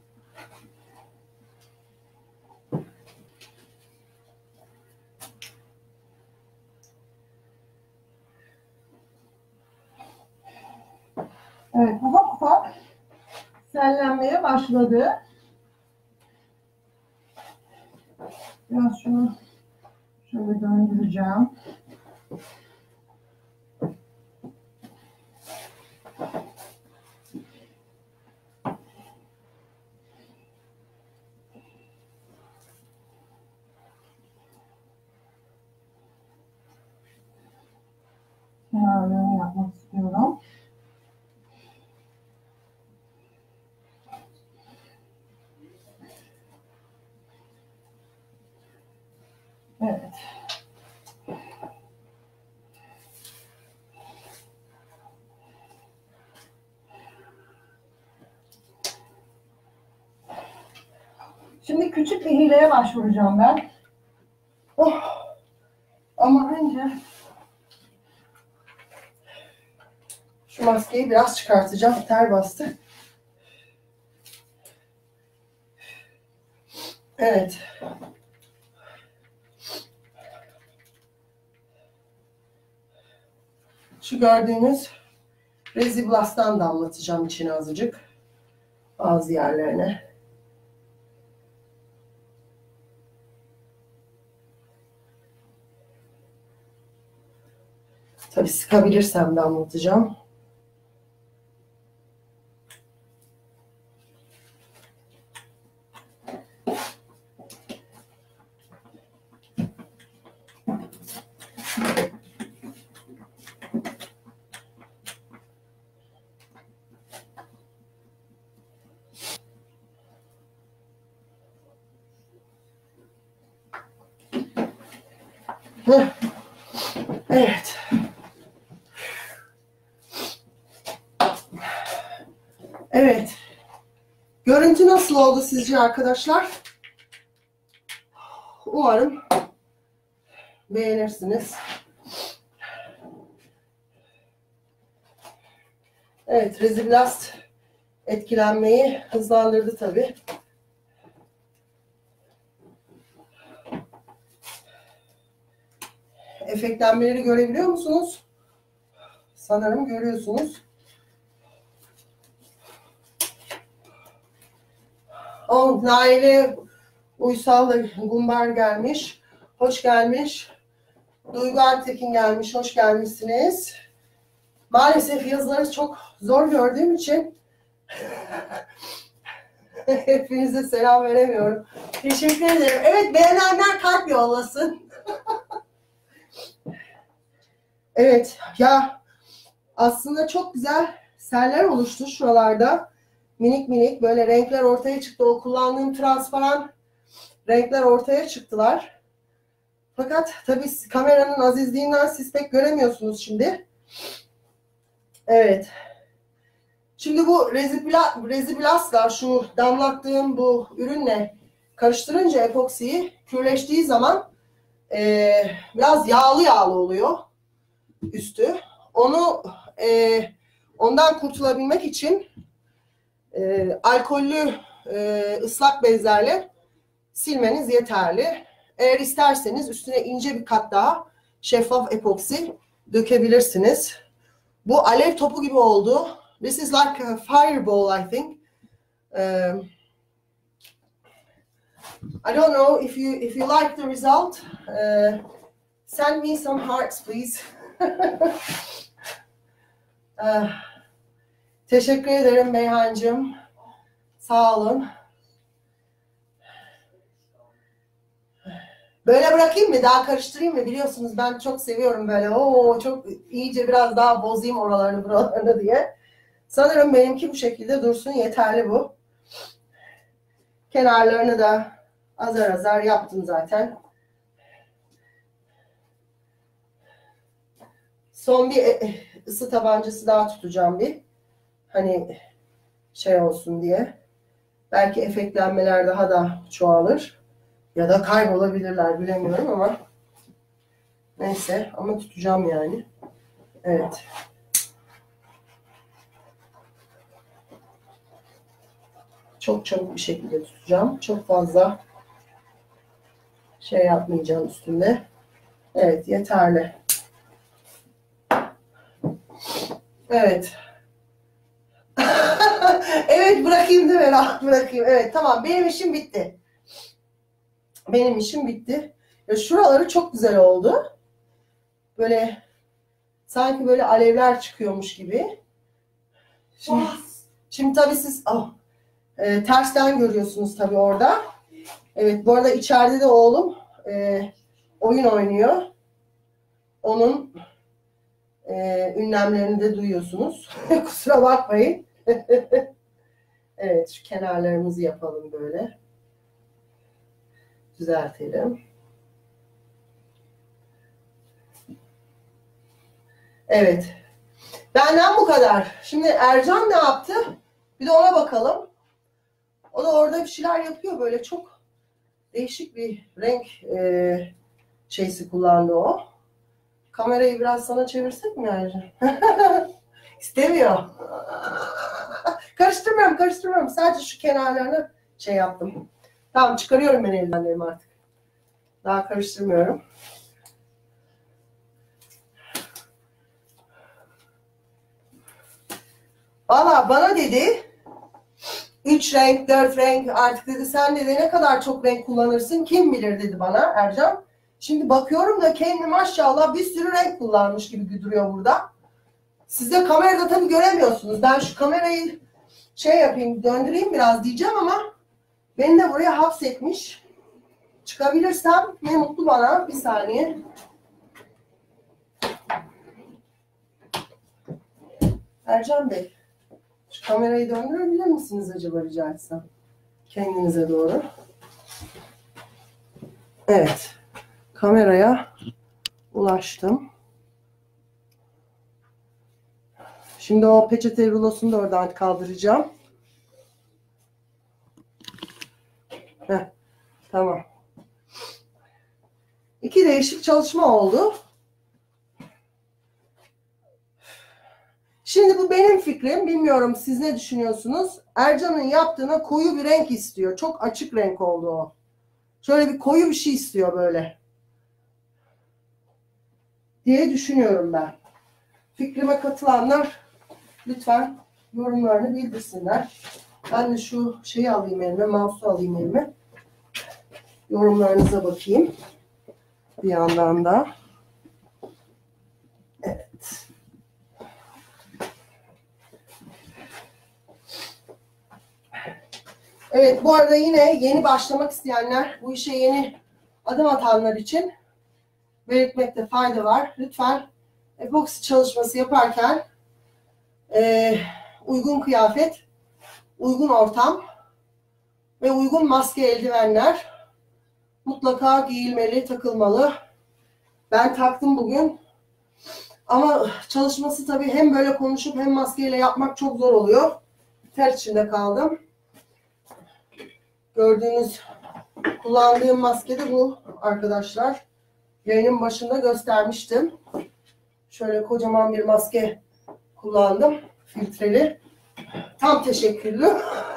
Evet, ufak ufak sellenmeye başladı. Biraz şunu şöyle döndüreceğim. Kenarlarını yapmak istiyorum. Evet. Şimdi küçük bir hileye başvuracağım ben. Oh. Ama önce şu maskeyi biraz çıkartacağım. Ter bastı. Evet. Şu gördüğünüz Reziblast'tan damlatacağım içine azıcık. Bazı yerlerine. Tabii sıkabilirsem damlatacağım. Evet. Evet. Görüntü nasıl oldu sizce arkadaşlar? Umarım beğenirsiniz. Evet, Reziblast etkilenmeyi hızlandırdı tabii. Efektlenmeleri görebiliyor musunuz? Sanırım görüyorsunuz. Naile Uysal Gumbar gelmiş. Hoş gelmiş. Duygu Altekin gelmiş. Hoş gelmişsiniz. Maalesef yazıları çok zor gördüğüm için hepinize selam veremiyorum. Teşekkür ederim. Evet, beğenenler kalp yollasın. Evet ya, aslında çok güzel seller oluştu şuralarda. Minik minik böyle renkler ortaya çıktı. O kullandığım transparan renkler ortaya çıktılar. Fakat tabii kameranın azizliğinden siz pek göremiyorsunuz şimdi. Evet. Şimdi bu Reziblast'la şu damlattığım bu ürünle karıştırınca epoksiyi kürleştiği zaman biraz yağlı oluyor üstü. Ondan kurtulabilmek için alkollü ıslak bezlerle silmeniz yeterli. Eğer isterseniz üstüne ince bir kat daha şeffaf epoksi dökebilirsiniz. Bu alev topu gibi oldu. This is like a fireball, I think. I don't know if you like the result. Send me some hearts, please. Teşekkür ederim Beyhancığım. Sağ olun. Böyle bırakayım mı? Daha karıştırayım mı? Biliyorsunuz ben çok seviyorum böyle. Çok iyice biraz daha bozayım oralarını buralarını diye. Sanırım benimki bu şekilde dursun. Yeterli bu. Kenarlarını da azar azar yaptım zaten. Son bir ısı tabancası daha tutacağım bir. Hani şey olsun diye. Belki efektlenmeler daha da çoğalır. Ya da kaybolabilirler, bilemiyorum ama. Neyse, ama tutacağım yani. Evet. Çok çabuk bir şekilde tutacağım. Çok fazla şey yapmayacağım üstünde. Evet, yeterli. Evet. Evet, bırakayım değil mi? Bırakayım. Evet, tamam. Benim işim bitti. Benim işim bitti. Ya şuraları çok güzel oldu. Böyle sanki böyle alevler çıkıyormuş gibi. Şimdi tabii siz tersten görüyorsunuz tabii orada. Evet, bu arada içeride de oğlum oyun oynuyor. Onun ünlemlerini de duyuyorsunuz. Kusura bakmayın. Evet, şu kenarlarımızı yapalım böyle. Düzeltelim. Evet. Benden bu kadar. Şimdi Ercan ne yaptı? Bir de ona bakalım. O da orada bir şeyler yapıyor böyle çok Değişik bir renk şeysi kullandı o. Kamerayı biraz sana çevirsek mi Ercan? İstemiyor. Karıştırmıyorum. Sadece şu kenarlarını şey yaptım. Tamam, çıkarıyorum ben eldivenlerimi artık. Daha karıştırmıyorum. Valla bana dedi 3 renk, 4 renk, artık dedi sen dedi ne kadar çok renk kullanırsın kim bilir dedi bana Ercan. Şimdi bakıyorum da kendi maşallah bir sürü renk kullanmış gibi duruyor burada. Siz de kamerada tabii göremiyorsunuz. Ben şu kamerayı şey yapayım, döndüreyim biraz diyeceğim ama beni de buraya hapsetmiş. Çıkabilirsem ne mutlu bana. Bir saniye. Ercan Bey, şu kamerayı döndürebilir misiniz acaba rica etsem? Kendinize doğru. Evet. Kameraya ulaştım. Şimdi o peçete rulosunu da oradan kaldıracağım. Heh, tamam. İki değişik çalışma oldu. Şimdi bu benim fikrim. Bilmiyorum siz ne düşünüyorsunuz? Ercan'ın yaptığına koyu bir renk istiyor. Çok açık renk oldu o. Şöyle bir koyu bir şey istiyor böyle. Diye düşünüyorum ben. Fikrime katılanlar lütfen yorumlarını bildirsinler. Ben de şu şeyi alayım elime, mouse'u alayım elime. Yorumlarınıza bakayım. Bir yandan da. Evet. Evet, bu arada yine yeni başlamak isteyenler, bu işe yeni adım atanlar için belirtmekte fayda var. Lütfen epoksi çalışması yaparken uygun kıyafet, uygun ortam ve uygun maske, eldivenler mutlaka giyilmeli, takılmalı. Ben taktım bugün. Ama çalışması tabii hem böyle konuşup hem maskeyle yapmak çok zor oluyor. Ter içinde kaldım. Gördüğünüz kullandığım maske de bu arkadaşlar. Yayının başında göstermiştim. Şöyle kocaman bir maske kullandım. Filtreli. Tam teşekkürlü.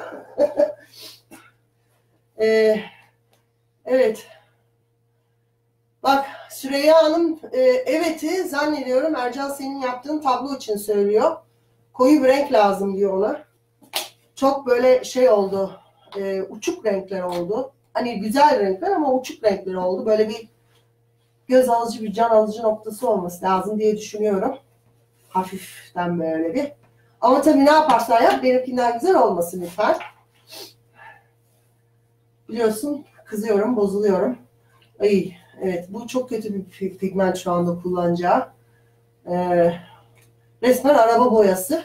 Evet. Bak Süreyya Hanım evet'i zannediyorum Ercan senin yaptığın tablo için söylüyor. Koyu bir renk lazım diyor ona. Çok böyle şey oldu. Uçuk renkler oldu. Hani güzel renkler ama uçuk renkler oldu. Böyle bir göz alıcı, bir can alıcı noktası olması lazım diye düşünüyorum. Hafiften böyle bir. Ama tabii ne yaparsan yap benimkinden güzel olmasın lütfen. Biliyorsun kızıyorum, bozuluyorum. Ay, evet bu çok kötü bir pigment şu anda kullanacağı. Resmen araba boyası.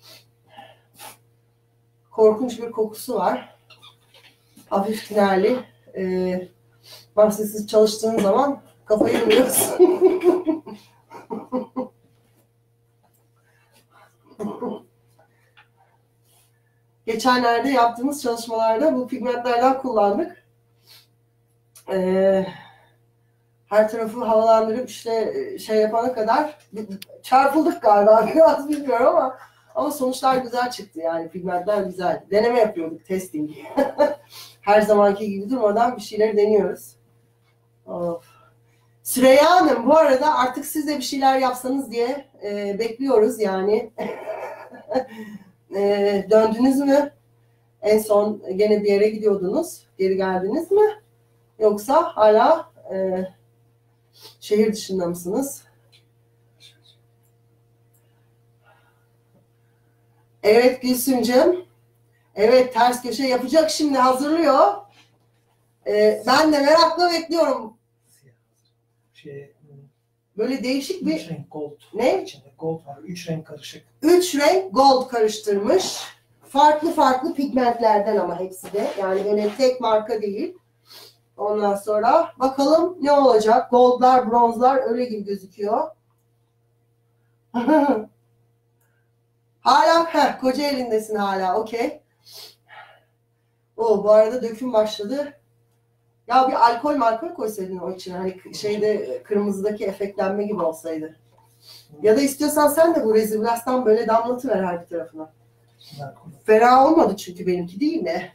Korkunç bir kokusu var. Hafif finali. Maskesiz çalıştığın zaman kafayı vuruyorsun. Geçenlerde yaptığımız çalışmalarda bu pigmentlerden kullandık. Her tarafı havalandırıp işte şey yapana kadar çarpıldık galiba biraz bilmiyorum ama sonuçlar güzel çıktı yani pigmentler güzel. Deneme yapıyorduk, testing. Her zamanki gibi durmadan bir şeyler deniyoruz. Of. Süreyya Hanım bu arada artık siz de bir şeyler yapsanız diye bekliyoruz yani. Döndünüz mü? En son gene bir yere gidiyordunuz. Geri geldiniz mi? Yoksa hala şehir dışında mısınız? Evet Gülsümcüm. Evet ters köşe yapacak şimdi hazırlıyor. Ben de merakla bekliyorum. Böyle değişik bir... 3 renk gold. Ne? İçinde gold var. 3 renk karışık. 3 renk gold karıştırmış. Farklı farklı pigmentlerden ama hepsi de. Yani öyle tek marka değil. Ondan sonra bakalım ne olacak? Goldlar, bronzlar öyle gibi gözüküyor. Hala koca elindesin hala. Okey. Bu arada döküm başladı. Ya bir alkol koysaydın o içine. Hani şeyde kırmızıdaki efektlenme gibi olsaydı. Ya da istiyorsan sen de bu reziblastan böyle damlatıver her bir tarafına. Fena olmadı çünkü benimki değil mi?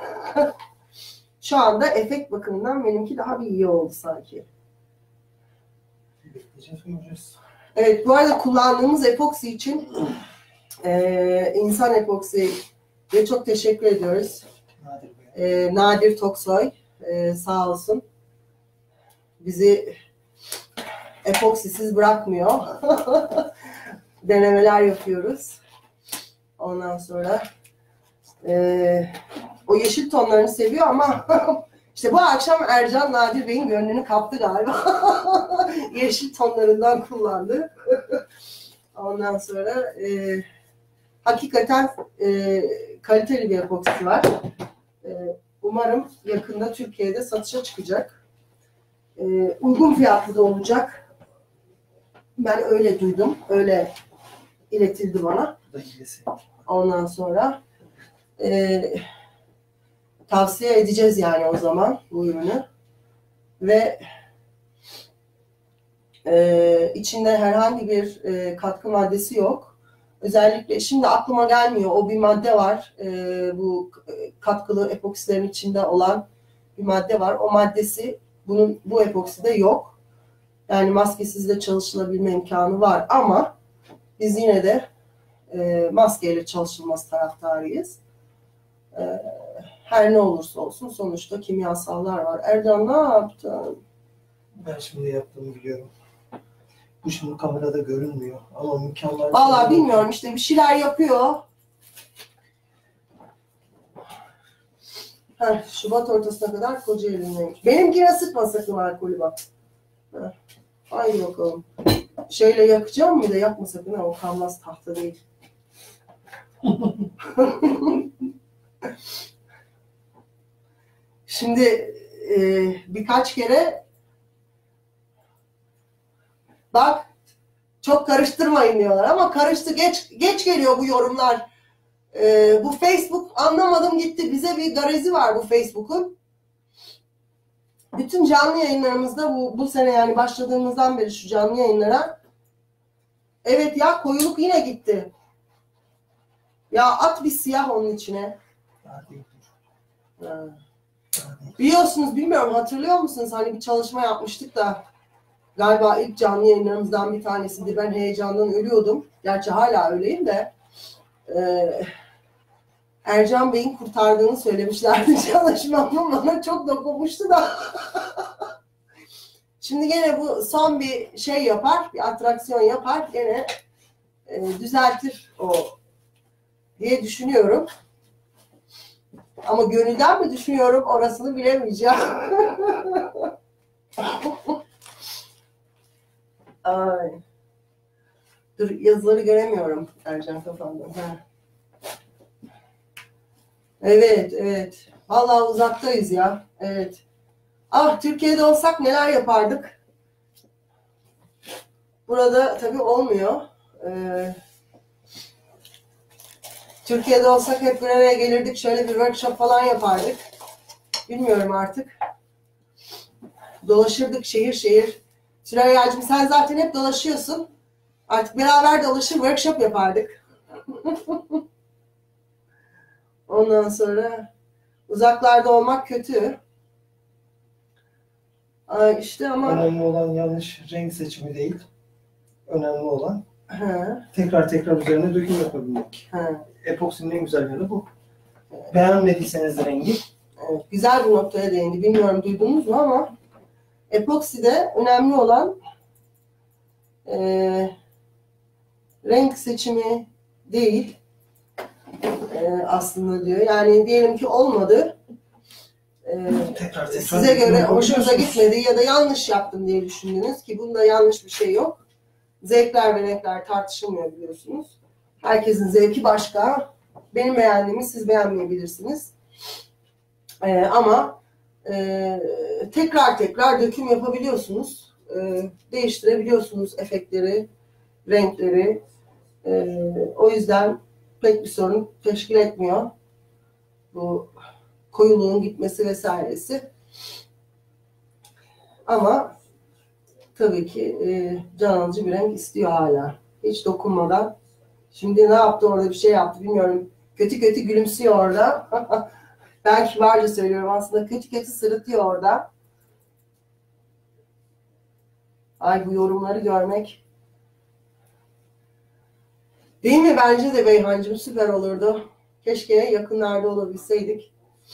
Şu anda efekt bakımından benimki daha bir iyi oldu sanki. Bekleyeceğiz, göreceğiz. Evet, bu arada kullandığımız epoksi için insan epoksi ve çok teşekkür ediyoruz. Nadir Toksoy sağ olsun. Bizi epoksisiz bırakmıyor. Denemeler yapıyoruz. Ondan sonra o yeşil tonlarını seviyor ama işte bu akşam Ercan Nadir Bey'in gönlünü kaptı galiba. Yeşil tonlarından kullandı. Ondan sonra hakikaten kaliteli bir epoksi var. Umarım yakında Türkiye'de satışa çıkacak. Uygun fiyatlı da olacak. Ben öyle duydum. Öyle iletildi bana. Ondan sonra tavsiye edeceğiz yani o zaman bu ürünü. Ve içinde herhangi bir katkı maddesi yok. Özellikle şimdi aklıma gelmiyor. O bir madde var. Bu katkılı epoksilerin içinde olan bir madde var. O maddesi bu epokside yok. Yani maskesiz de çalışılabilme imkanı var ama biz yine de maskeyle çalışılması taraftarıyız. Her ne olursa olsun sonuçta kimyasallar var. Ercan ne yaptın? Ben şimdi yaptığımı biliyorum. Bu şimdi kamerada görünmüyor ama mükemmel. Vallahi bilmiyorum işte bir şeyler yapıyor. Şubat ortasına kadar Kocaeli'ndeymiş. Benimkine sıkma sakın alkolü bak. Haydi bakalım. Şeyle yakacağım mı da yakma sakın. O kanvas tahta değil. Şimdi birkaç kere bak çok karıştırmayın diyorlar ama karıştı geç geliyor bu yorumlar. Bu Facebook anlamadım gitti. Bize bir garezi var bu Facebook'un. Bütün canlı yayınlarımızda bu sene yani başladığımızdan beri şu canlı yayınlara evet ya koyuluk yine gitti. Ya at bir siyah onun içine. Biliyorsunuz bilmiyorum hatırlıyor musunuz? Hani bir çalışma yapmıştık da galiba ilk canlı yayınlarımızdan bir tanesiydi. Ben heyecandan ölüyordum. Gerçi hala öyleyim de. Ercan Bey'in kurtardığını söylemişlerdi çalışmamı. Bana çok dokunmuştu da. Şimdi gene bu son bir şey yapar, bir atraksiyon yapar. Gene düzeltir o diye düşünüyorum. Ama gönülden mi düşünüyorum orasını bilemeyeceğim. Ay. Dur yazıları göremiyorum Ercan kafamdan. Evet. Vallahi uzaktayız ya. Evet. Ah Türkiye'de olsak neler yapardık? Burada tabii olmuyor. Türkiye'de olsak hep bir araya gelirdik. Şöyle bir workshop falan yapardık. Bilmiyorum artık. Dolaşırdık şehir şehir. Süreyya'cığım sen zaten hep dolaşıyorsun. Artık beraber dolaşır workshop yapardık. Ondan sonra uzaklarda olmak kötü. İşte ama önemli olan yanlış renk seçimi değil. Önemli olan tekrar üzerine döküm yapabilmek. Epoksinin en güzel yanı bu. Beğenmediyseniz rengi. Evet, güzel bir noktaya değindi. Bilmiyorum duydunuz mu ama epokside önemli olan renk seçimi değil aslında diyor. Yani diyelim ki olmadı. Tekrar Size göre hoşunuza gitmedi ya da yanlış yaptım diye düşündünüz ki bunda yanlış bir şey yok. Zevkler ve renkler tartışılmıyor biliyorsunuz. Herkesin zevki başka. Benim beğendiğimi siz beğenmeyebilirsiniz. Ama tekrar döküm yapabiliyorsunuz. Değiştirebiliyorsunuz efektleri, renkleri. O yüzden pek bir sorun teşkil etmiyor. Bu koyuluğun gitmesi vesairesi. Ama tabii ki can alıcı bir renk istiyor hala. Hiç dokunmadan. Şimdi ne yaptı orada, bir şey yaptı bilmiyorum. Kötü kötü gülümsüyor orada. Ben kibarca söylüyorum, aslında kötü kötü sırıtıyor orada. Ay, bu yorumları görmek. Değil mi? Bence de Beyhancığım süper olurdu. Keşke yakınlarda olabilseydik.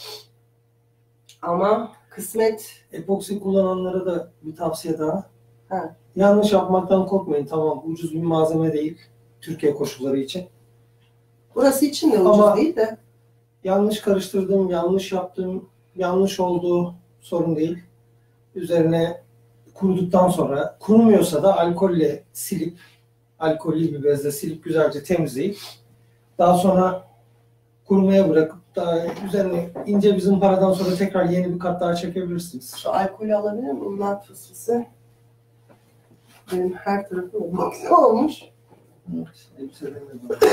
Ama kısmet. Epoksi kullananlara da bir tavsiye daha. Ha. Yanlış yapmaktan korkmayın. Tamam, ucuz bir malzeme değil Türkiye koşulları için. Burası için de ucuz ama değil de. Yanlış karıştırdım, yanlış yaptım, yanlış oldu, sorun değil. Üzerine kuruduktan sonra, kurumuyorsa da alkolle silip, alkollü bir bezle silip güzelce temizleyip daha sonra kurumaya bırakıp daha üzerine ince bir zımparadan sonra tekrar yeni bir kat daha çekebilirsiniz. Şu alkolü alabilir miyim? Mat fısfısı. Benim her tarafım baksa olmuş. Evet, elbiselerine de.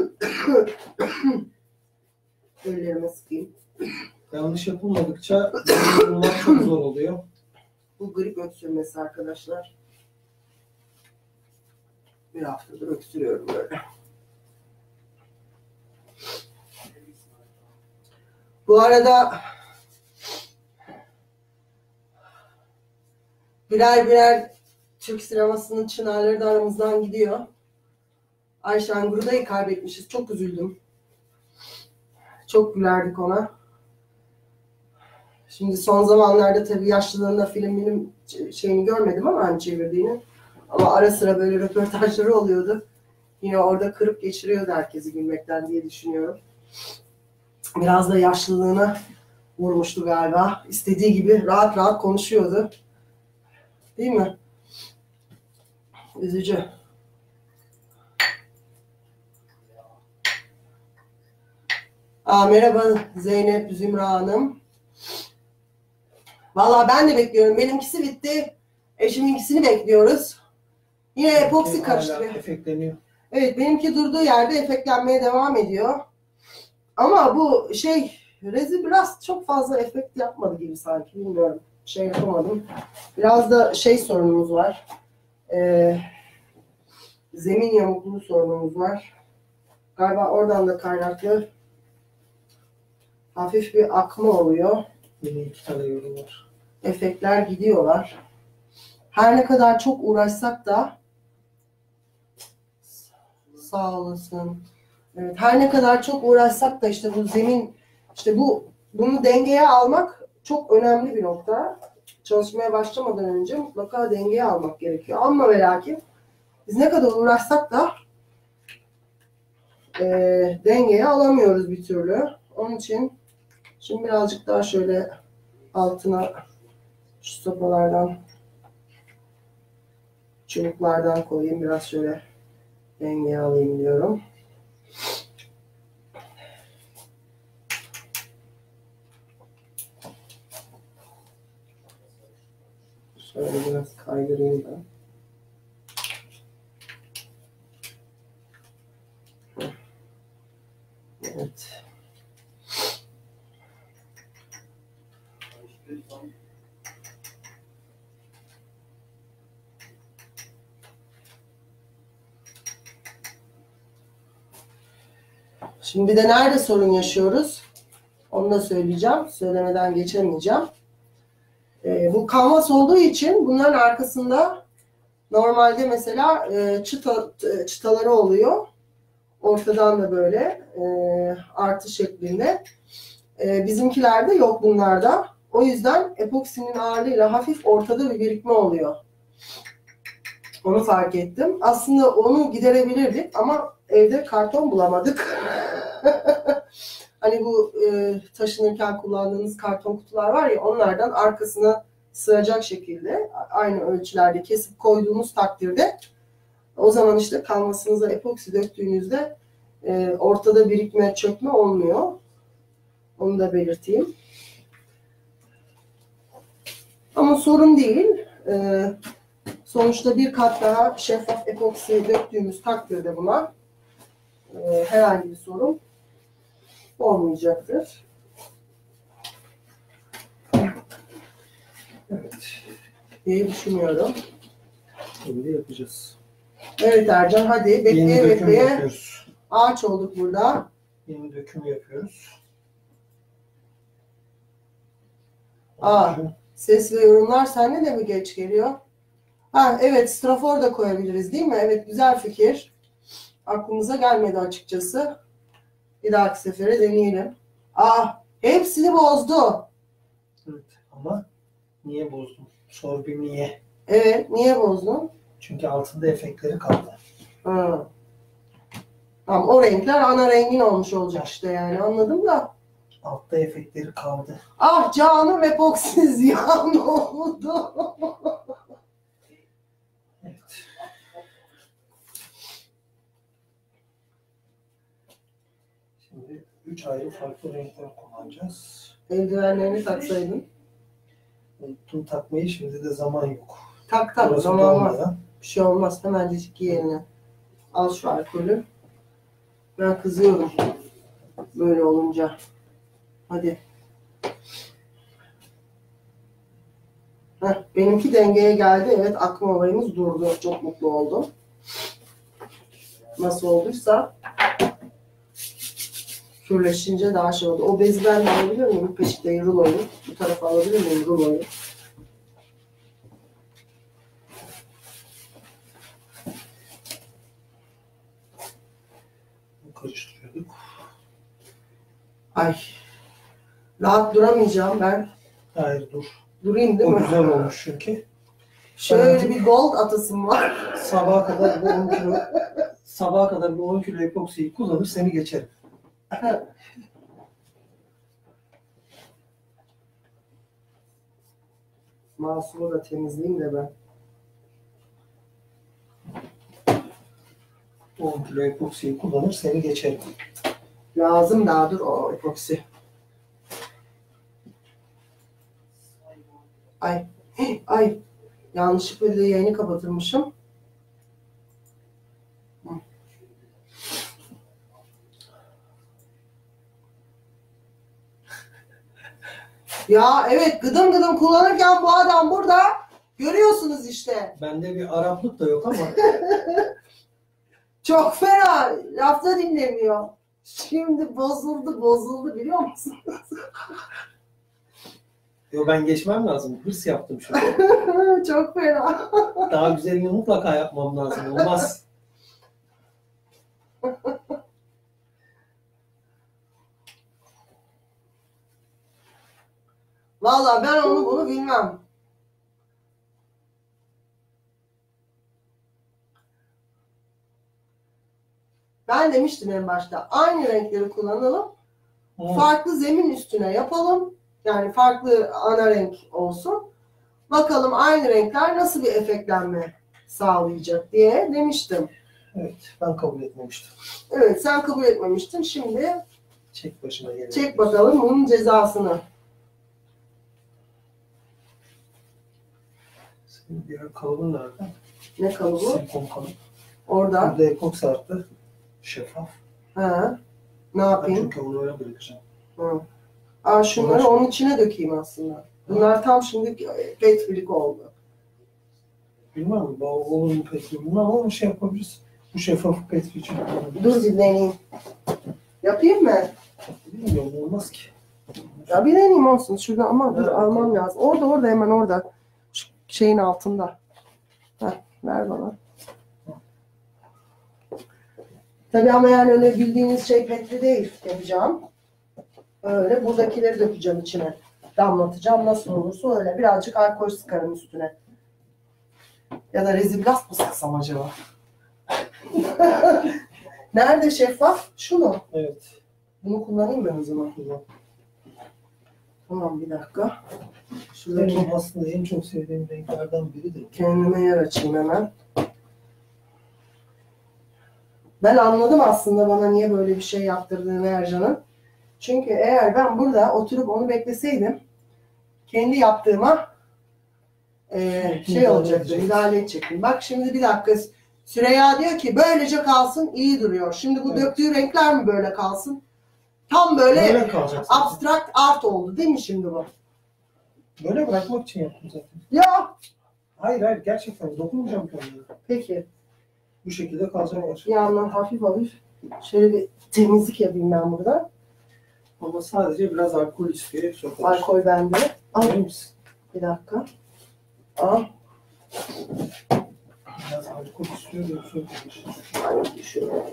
Ellerime sıkayım. Yanlış yapılmadıkça bunlar çok zor oluyor. Bu grip öksürmesi arkadaşlar. Bir haftadır öksürüyorum böyle. Bu arada birer birer Türk sinemasının çınarları da aramızdan gidiyor. Ayşen Guruda'yı kaybetmişiz. Çok üzüldüm. Çok gülerdik ona. Şimdi son zamanlarda tabii yaşlılığında film şeyini görmedim ama hani çevirdiğini. Ama ara sıra böyle röportajları oluyordu. Yine orada kırıp geçiriyordu herkesi gülmekten diye düşünüyorum. Biraz da yaşlılığına vurmuştu galiba. İstediği gibi rahat rahat konuşuyordu. Değil mi? Üzücü. Merhaba Zeynep Zümra Hanım. Vallahi ben de bekliyorum. Benimkisi bitti. Eşiminkisini bekliyoruz. Yine epoksi karıştırıyor. Efektleniyor. Evet, benimki durduğu yerde efektlenmeye devam ediyor. Ama bu rezil biraz çok fazla efekt yapmadı gibi sanki. Bilmiyorum. Yapamadım. Biraz da sorunumuz var. Zemin yamukluğu sorunumuz var. Galiba oradan da kaynaklı hafif bir akma oluyor. Yine 2 tane yorum var. Efektler gidiyorlar. Her ne kadar çok uğraşsak da sağ olasın. Evet, her ne kadar çok uğraşsak da işte bu zemin, bunu dengeye almak çok önemli bir nokta. Çalışmaya başlamadan önce mutlaka dengeye almak gerekiyor. Ama ve lakin biz ne kadar uğraşsak da dengeye alamıyoruz bir türlü. Onun için şimdi birazcık daha şöyle altına şu sopalardan, çubuklardan koyayım. Biraz şöyle dengeye alayım diyorum. Şöyle biraz kaydırayım da. Evet. Şimdi bir de nerede sorun yaşıyoruz? Onu da söyleyeceğim. Söylemeden geçemeyeceğim. Bu kanvas olduğu için bunların arkasında normalde mesela çıtaları oluyor. Ortadan da böyle artı şeklinde. Bizimkilerde yok bunlarda. O yüzden epoksinin ağırlığıyla hafif ortada bir birikme oluyor. Onu fark ettim. Aslında onu giderebilirdik ama evde karton bulamadık. Hani bu taşınırken kullandığınız karton kutular var ya, onlardan arkasına sığacak şekilde aynı ölçülerde kesip koyduğunuz takdirde o zaman kanvasınıza epoksi döktüğünüzde ortada birikme, çökme olmuyor. Onu da belirteyim. Ama sorun değil. Sonuçta bir kat daha şeffaf epoksi döktüğümüz takdirde buna herhangi bir sorun olmayacaktır. Evet. diye düşünüyorum. Şimdi yapacağız. Evet Ercan, hadi Yeni bekleye döküm bekleye yapıyoruz. ağaç olduk burada. Yeni döküm yapıyoruz. Aa, ses ve yorumlar sende de mi geç geliyor? Ha evet, strafor da koyabiliriz değil mi? Evet, güzel fikir. Aklımıza gelmedi açıkçası. Bir dahaki sefere deneyelim. Aa, hepsini bozdu. Evet ama niye bozdum? Sor bir niye? Evet, niye bozdun? Çünkü altında efektleri kaldı. Ha. Tamam, o renkler ana rengin olmuş olacak işte, yani anladım da. Altta efektleri kaldı. Ah canım, epoksiz ya, ne oldu? Evet. Şimdi 3 ayrı farklı renkler kullanacağız. Eldivenlerini taksaydın. Unuttum takmayı, şimdi de zaman yok. Tak Burası zaman var. dolmadan. Bir şey olmaz, hemencik giy eline. Al şu alkolü. Ben kızıyorum böyle olunca. Hadi. Heh, benimki dengeye geldi. Evet, akma olayımız durdu. Çok mutlu oldum. Nasıl olduysa kürleşince daha şey oldu. O bezi ben de alabilir miyim? Peçeteyi, ruloyu. Bu tarafa alabilir miyim ruloyu? Karıştırıyorduk. Ay. Rahat duramayacağım ben. Hayır dur. Durayım değil O mi? güzel olmuş çünkü. Şöyle bir gold atasım var. Sabaha kadar bu 10 kilo sabaha kadar bu 10 kilo epoksiyi kullanır, seni geçerim. Mouse'umu da temizleyeyim de ben. 10 kilo epoksiyi kullanır, seni geçerim. Lazım daha, dur o epoksi. Ay. Ay. Yanlışlıkla da yayını kapatırmışım. Ya evet, gıdım gıdım kullanırken bu adam burada. Görüyorsunuz işte. Bende bir Araplık da yok ama Çok fena. Lafta dinlemiyor. Şimdi bozuldu biliyor musun? yo, ben geçmem lazım. Hırs yaptım şu an. Çok fena. Daha güzelini mutlaka yapmam lazım. Olmaz. Vallahi ben onu bunu bilmem. Ben demiştim en başta. Aynı renkleri kullanalım. Farklı zemin üstüne yapalım. Yani farklı ana renk olsun. Bakalım aynı renkler nasıl bir efektlenme sağlayacak diye demiştim. Evet, ben kabul etmemiştim. Evet, sen kabul etmemiştin. Şimdi Çek başına gelelim. çek bakalım bunun cezasını. Senin diğer kalıbın nerede? Ne kalıbı? Silikon kalıp. Orada. Burada epoksi arttı. Şeffaf. Ha. Ne Ben yapayım? çünkü onu öyle bırakacağım. Hı. Aa, şunları onun içine dökeyim aslında. Bunlar tam şimdi petrilik oldu. Bilmem, olur mu petri bilmem ama şey yapabiliriz. Bu şeffaf petri için kullanabiliriz. Dur bir deneyeyim. Yapayım mı? Bilmiyorum, olmaz ki. Ya bir deneyeyim olsun. Şurada ama dur, Evet. almam lazım. Orada hemen orada. Şu şeyin altında. Heh, ver bana. Tabii ama yani öyle bildiğiniz şey petri değil yapacağım. Öyle buradakileri dökeceğim içine. Damlatacağım, nasıl olursa öyle. Birazcık alkol sıkarım üstüne. Ya da reziblas mı sıksam acaba? Nerede şeffaf? Şu mu? Evet. Bunu kullanayım ben o zaman. Tamam, bir dakika. Şuradaki Benim aslında en çok sevdiğim renklerden biridir. kendime yer açayım hemen. Ben anladım aslında bana niye böyle bir şey yaptırdığını Ercan'ın. Çünkü eğer ben burada oturup onu bekleseydim kendi yaptığıma şey olacaktı, müdahale edecektim. Bak şimdi bir dakika, Süreyya diyor ki böylece kalsın, iyi duruyor. Şimdi bu Evet. döktüğü renkler mi böyle kalsın? Tam böyle Böyle kalacak zaten. abstrakt art oldu değil mi şimdi bu? Böyle bırakmak için yaptım zaten. Ya Hayır gerçekten dokunmayacağım kendime. Peki. Bu şekilde kalacaklar. Yandan hafif şöyle bir temizlik yapayım ben burada. Ama sadece biraz alkol istiyor. Alkol bende. Verir misin? Bir dakika. Al. Biraz alkol istiyor da çok Şöyle.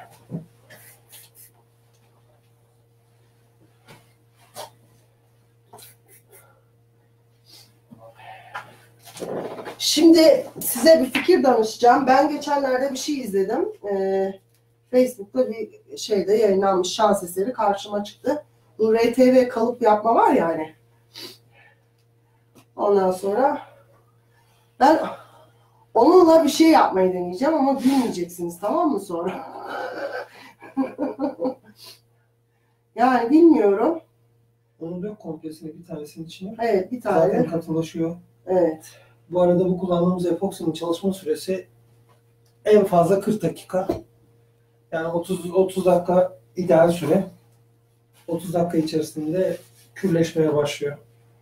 Şimdi size bir fikir danışacağım. Ben geçenlerde bir şey izledim. Facebook'ta bir şeyde yayınlanmış şans eseri karşıma çıktı. Bu RTV kalıp yapma var ya hani. Ondan sonra ben onunla bir şey yapmayı deneyeceğim ama bilmeyeceksiniz, tamam mı sonra? Yani bilmiyorum. Onun dök komplesini bir tanesinin içine. Evet, bir tane. Zaten katılaşıyor. Evet. Bu arada bu kullandığımız epoksinin çalışma süresi en fazla 40 dakika. Yani 30 dakika ideal süre. 30 dakika içerisinde kürleşmeye başlıyor.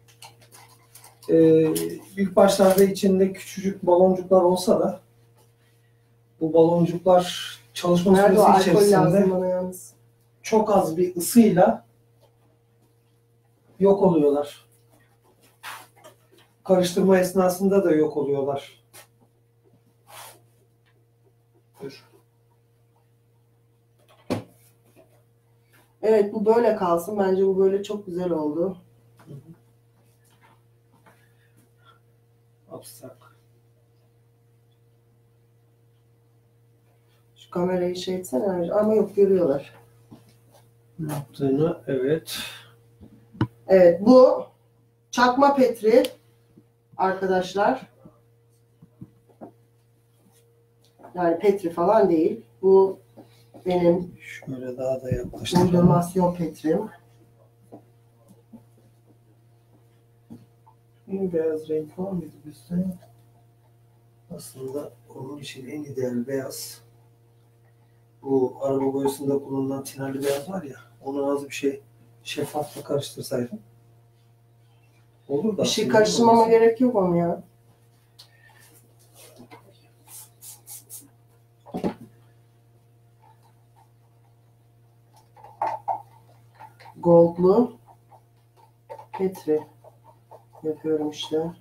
İlk başlarda içinde küçücük baloncuklar olsa da bu baloncuklar çalışma Nerede o süresi alkol lazım içerisinde bana yalnız? çok az bir ısıyla yok oluyorlar. Karıştırma esnasında da yok oluyorlar. Dur. Evet, bu böyle kalsın. Bence bu böyle çok güzel oldu. Abstrak. Şu kamerayı şey etsene. Ama yok, görüyorlar. Ne yaptığını evet. Evet, bu çakma petri arkadaşlar. Yani petri falan değil. Bu benim Şöyle daha da yaklaştıralım. uydurmasyon petrim. Bir beyaz renk var mıydı bizde? Aslında onun için en ideal beyaz. Bu araba boyasında kullanılan tinarlı beyaz var ya, onu az bir şey şeffafla karıştırsaydım. Olur da Bir şey aslında, karıştırmama olmaz. gerek yok onu ya. Goldlu petri yapıyorum işte.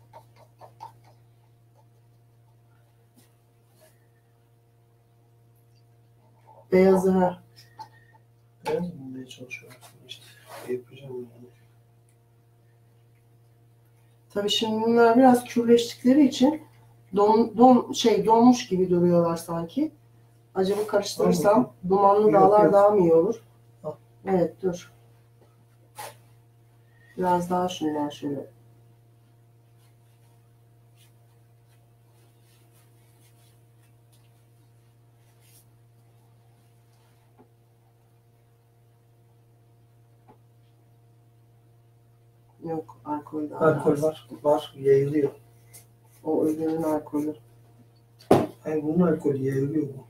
Beyazı ha. Beyaz bulmaya çalışıyorum. İşte yapacağım yani. Tabii şimdi bunlar biraz kürleştikleri için donmuş gibi duruyorlar sanki. Acaba karıştırırsam dumanlı Yok, dağlar yok. daha mı iyi olur? Al. Evet, dur. Biraz daha şundan şöyle. Yok, alkol daha Alkol lazım. var, yayılıyor. O öbürünün alkolü. Hayır, bunun alkolü yayılıyor bu.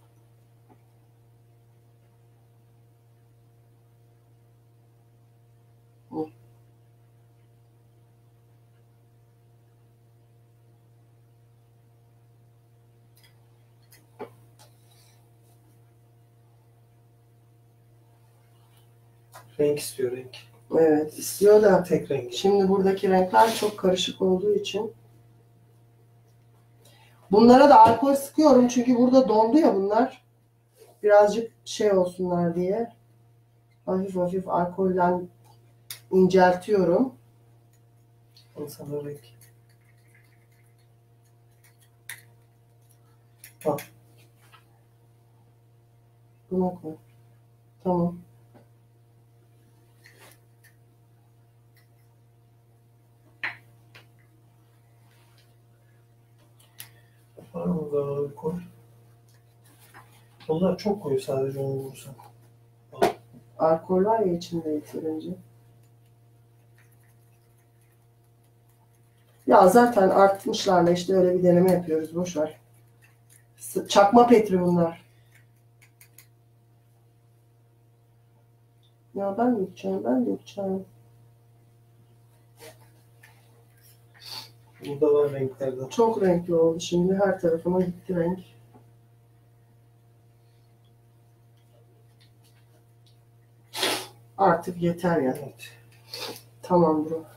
Renk istiyor, renk. Evet, istiyor da Tek renk. şimdi buradaki renkler çok karışık olduğu için. Bunlara da alkol sıkıyorum çünkü burada dondu ya bunlar. Birazcık şey olsunlar diye. Hafif hafif alkolden inceltiyorum. Al sana renk. Al. Buna koy. Tamam. Var mı daha alkol? Onlar çok koyu, sadece onu vursan. Alkol var ya içinde yeterince. Ya zaten artmışlarla işte öyle bir deneme yapıyoruz. Boş ver. Çakma petri bunlar. Ya ben dökeceğim. Burada var renklerden. Çok renkli oldu şimdi. Her tarafıma gitti renk. Artık yeter ya. Evet. Tamamdır o.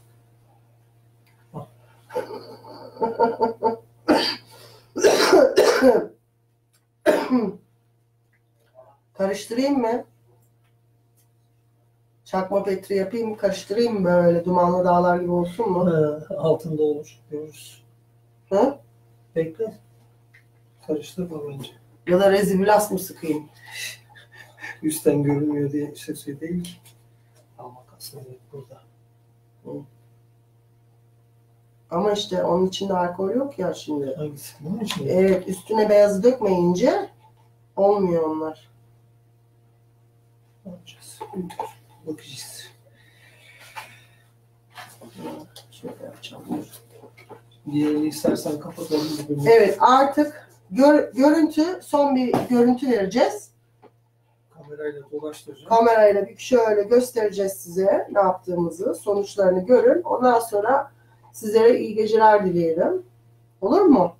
Karıştırayım mı? Çakma petri yapayım mı? Karıştırayım mı böyle? Dumanlı dağlar gibi olsun mu? Altında olur. Görürüz. Hı? Bekle. Karıştırma bence. Ya da rezibülas mı sıkayım? Üstten görünmüyor diye şey değil ki. Almak aslında burada. Ama işte onun içinde alkol yok ya şimdi. Hangisi? Bunun için mi? Evet, üstüne beyazı dökmeyince olmuyor onlar. Ne yapacağız? Bakacağız. Şöyle yapacağım. Diğerini istersen kapatalım. Evet, artık görüntü, son bir görüntü vereceğiz. Kamerayla dolaştıracağım. Kamerayla bir şöyle göstereceğiz size ne yaptığımızı, sonuçlarını görün. Ondan sonra sizlere iyi geceler dileyelim. Olur mu?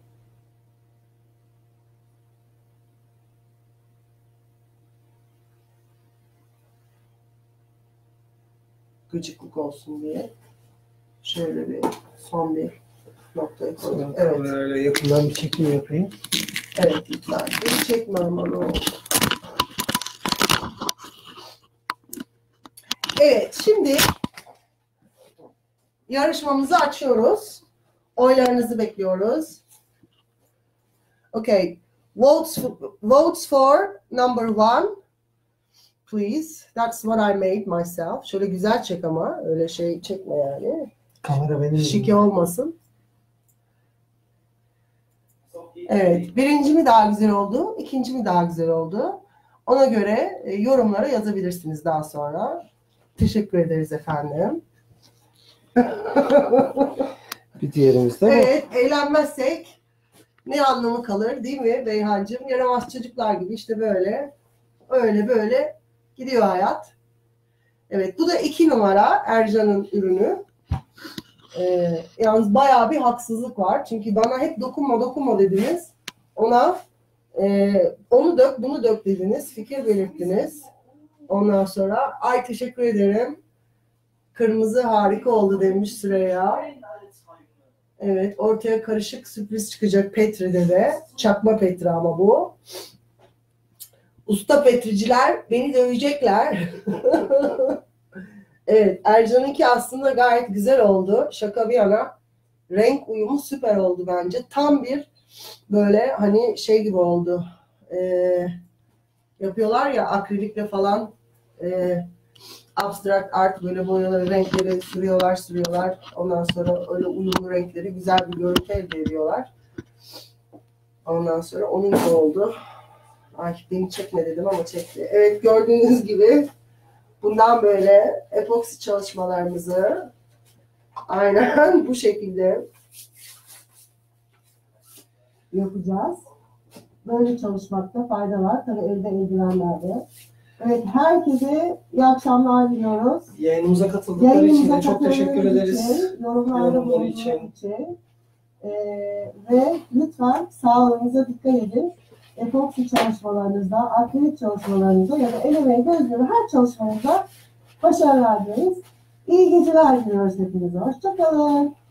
Gıcıklık olsun diye. Şöyle bir son bir noktayı koydum. Evet. Kamerayla yakından bir çekim yapayım. Evet, lütfen. Bir çekme ama ne oldu? Evet, şimdi yarışmamızı açıyoruz. Oylarınızı bekliyoruz. Okay. Votes for number 1. Please. That's what I made myself. Şöyle güzel çek ama. Öyle şey çekme yani. Kamera benim. Şike olmasın. Evet. Birinci mi daha güzel oldu? İkinci mi daha güzel oldu? Ona göre yorumlara yazabilirsiniz daha sonra. Teşekkür ederiz efendim. Bir diğerimiz de Evet. Eğlenmezsek ne anlamı kalır değil mi Beyhancığım? Yaramaz çocuklar gibi işte böyle. Öyle böyle gidiyor hayat. Evet. Bu da 2 numara Ercan'ın ürünü. Yalnız bayağı bir haksızlık var. Çünkü bana hep dokunma dediniz. Ona onu dök, bunu dök dediniz. Fikir belirttiniz. Ondan sonra ay teşekkür ederim. Kırmızı harika oldu demiş Süreyya. Evet, ortaya karışık sürpriz çıkacak Petri'de de. Çakma Petri ama bu. Usta petriciler beni dövecekler. Evet, Ercan'ınki aslında gayet güzel oldu. Şaka bir yana. Renk uyumu süper oldu bence. Tam bir böyle hani şey gibi oldu. Yapıyorlar ya akrilikle falan abstract art böyle boyaları, renkleri sürüyorlar. Ondan sonra öyle uyumlu renkleri güzel bir görüntü elde ediyorlar. Ondan sonra onun gibi oldu. Ay beni çekme dedim ama çekti. Evet gördüğünüz gibi bundan böyle epoksi çalışmalarımızı aynen bu şekilde yapacağız. Böyle çalışmakta fayda var. Tabii elde eldivenlerde. Evet, herkese iyi akşamlar diliyoruz. yayınımıza katıldıkları için de çok teşekkür ederiz. Yorumları için. Ve lütfen sağlığınıza dikkat edin. Epoksi çalışmalarınızda, akrilik çalışmalarınızda ya da el emeği göz nuru her çalışmanızda başarılar dileriz. İyi geceler diliyoruz hepinize. Hoşça kalın.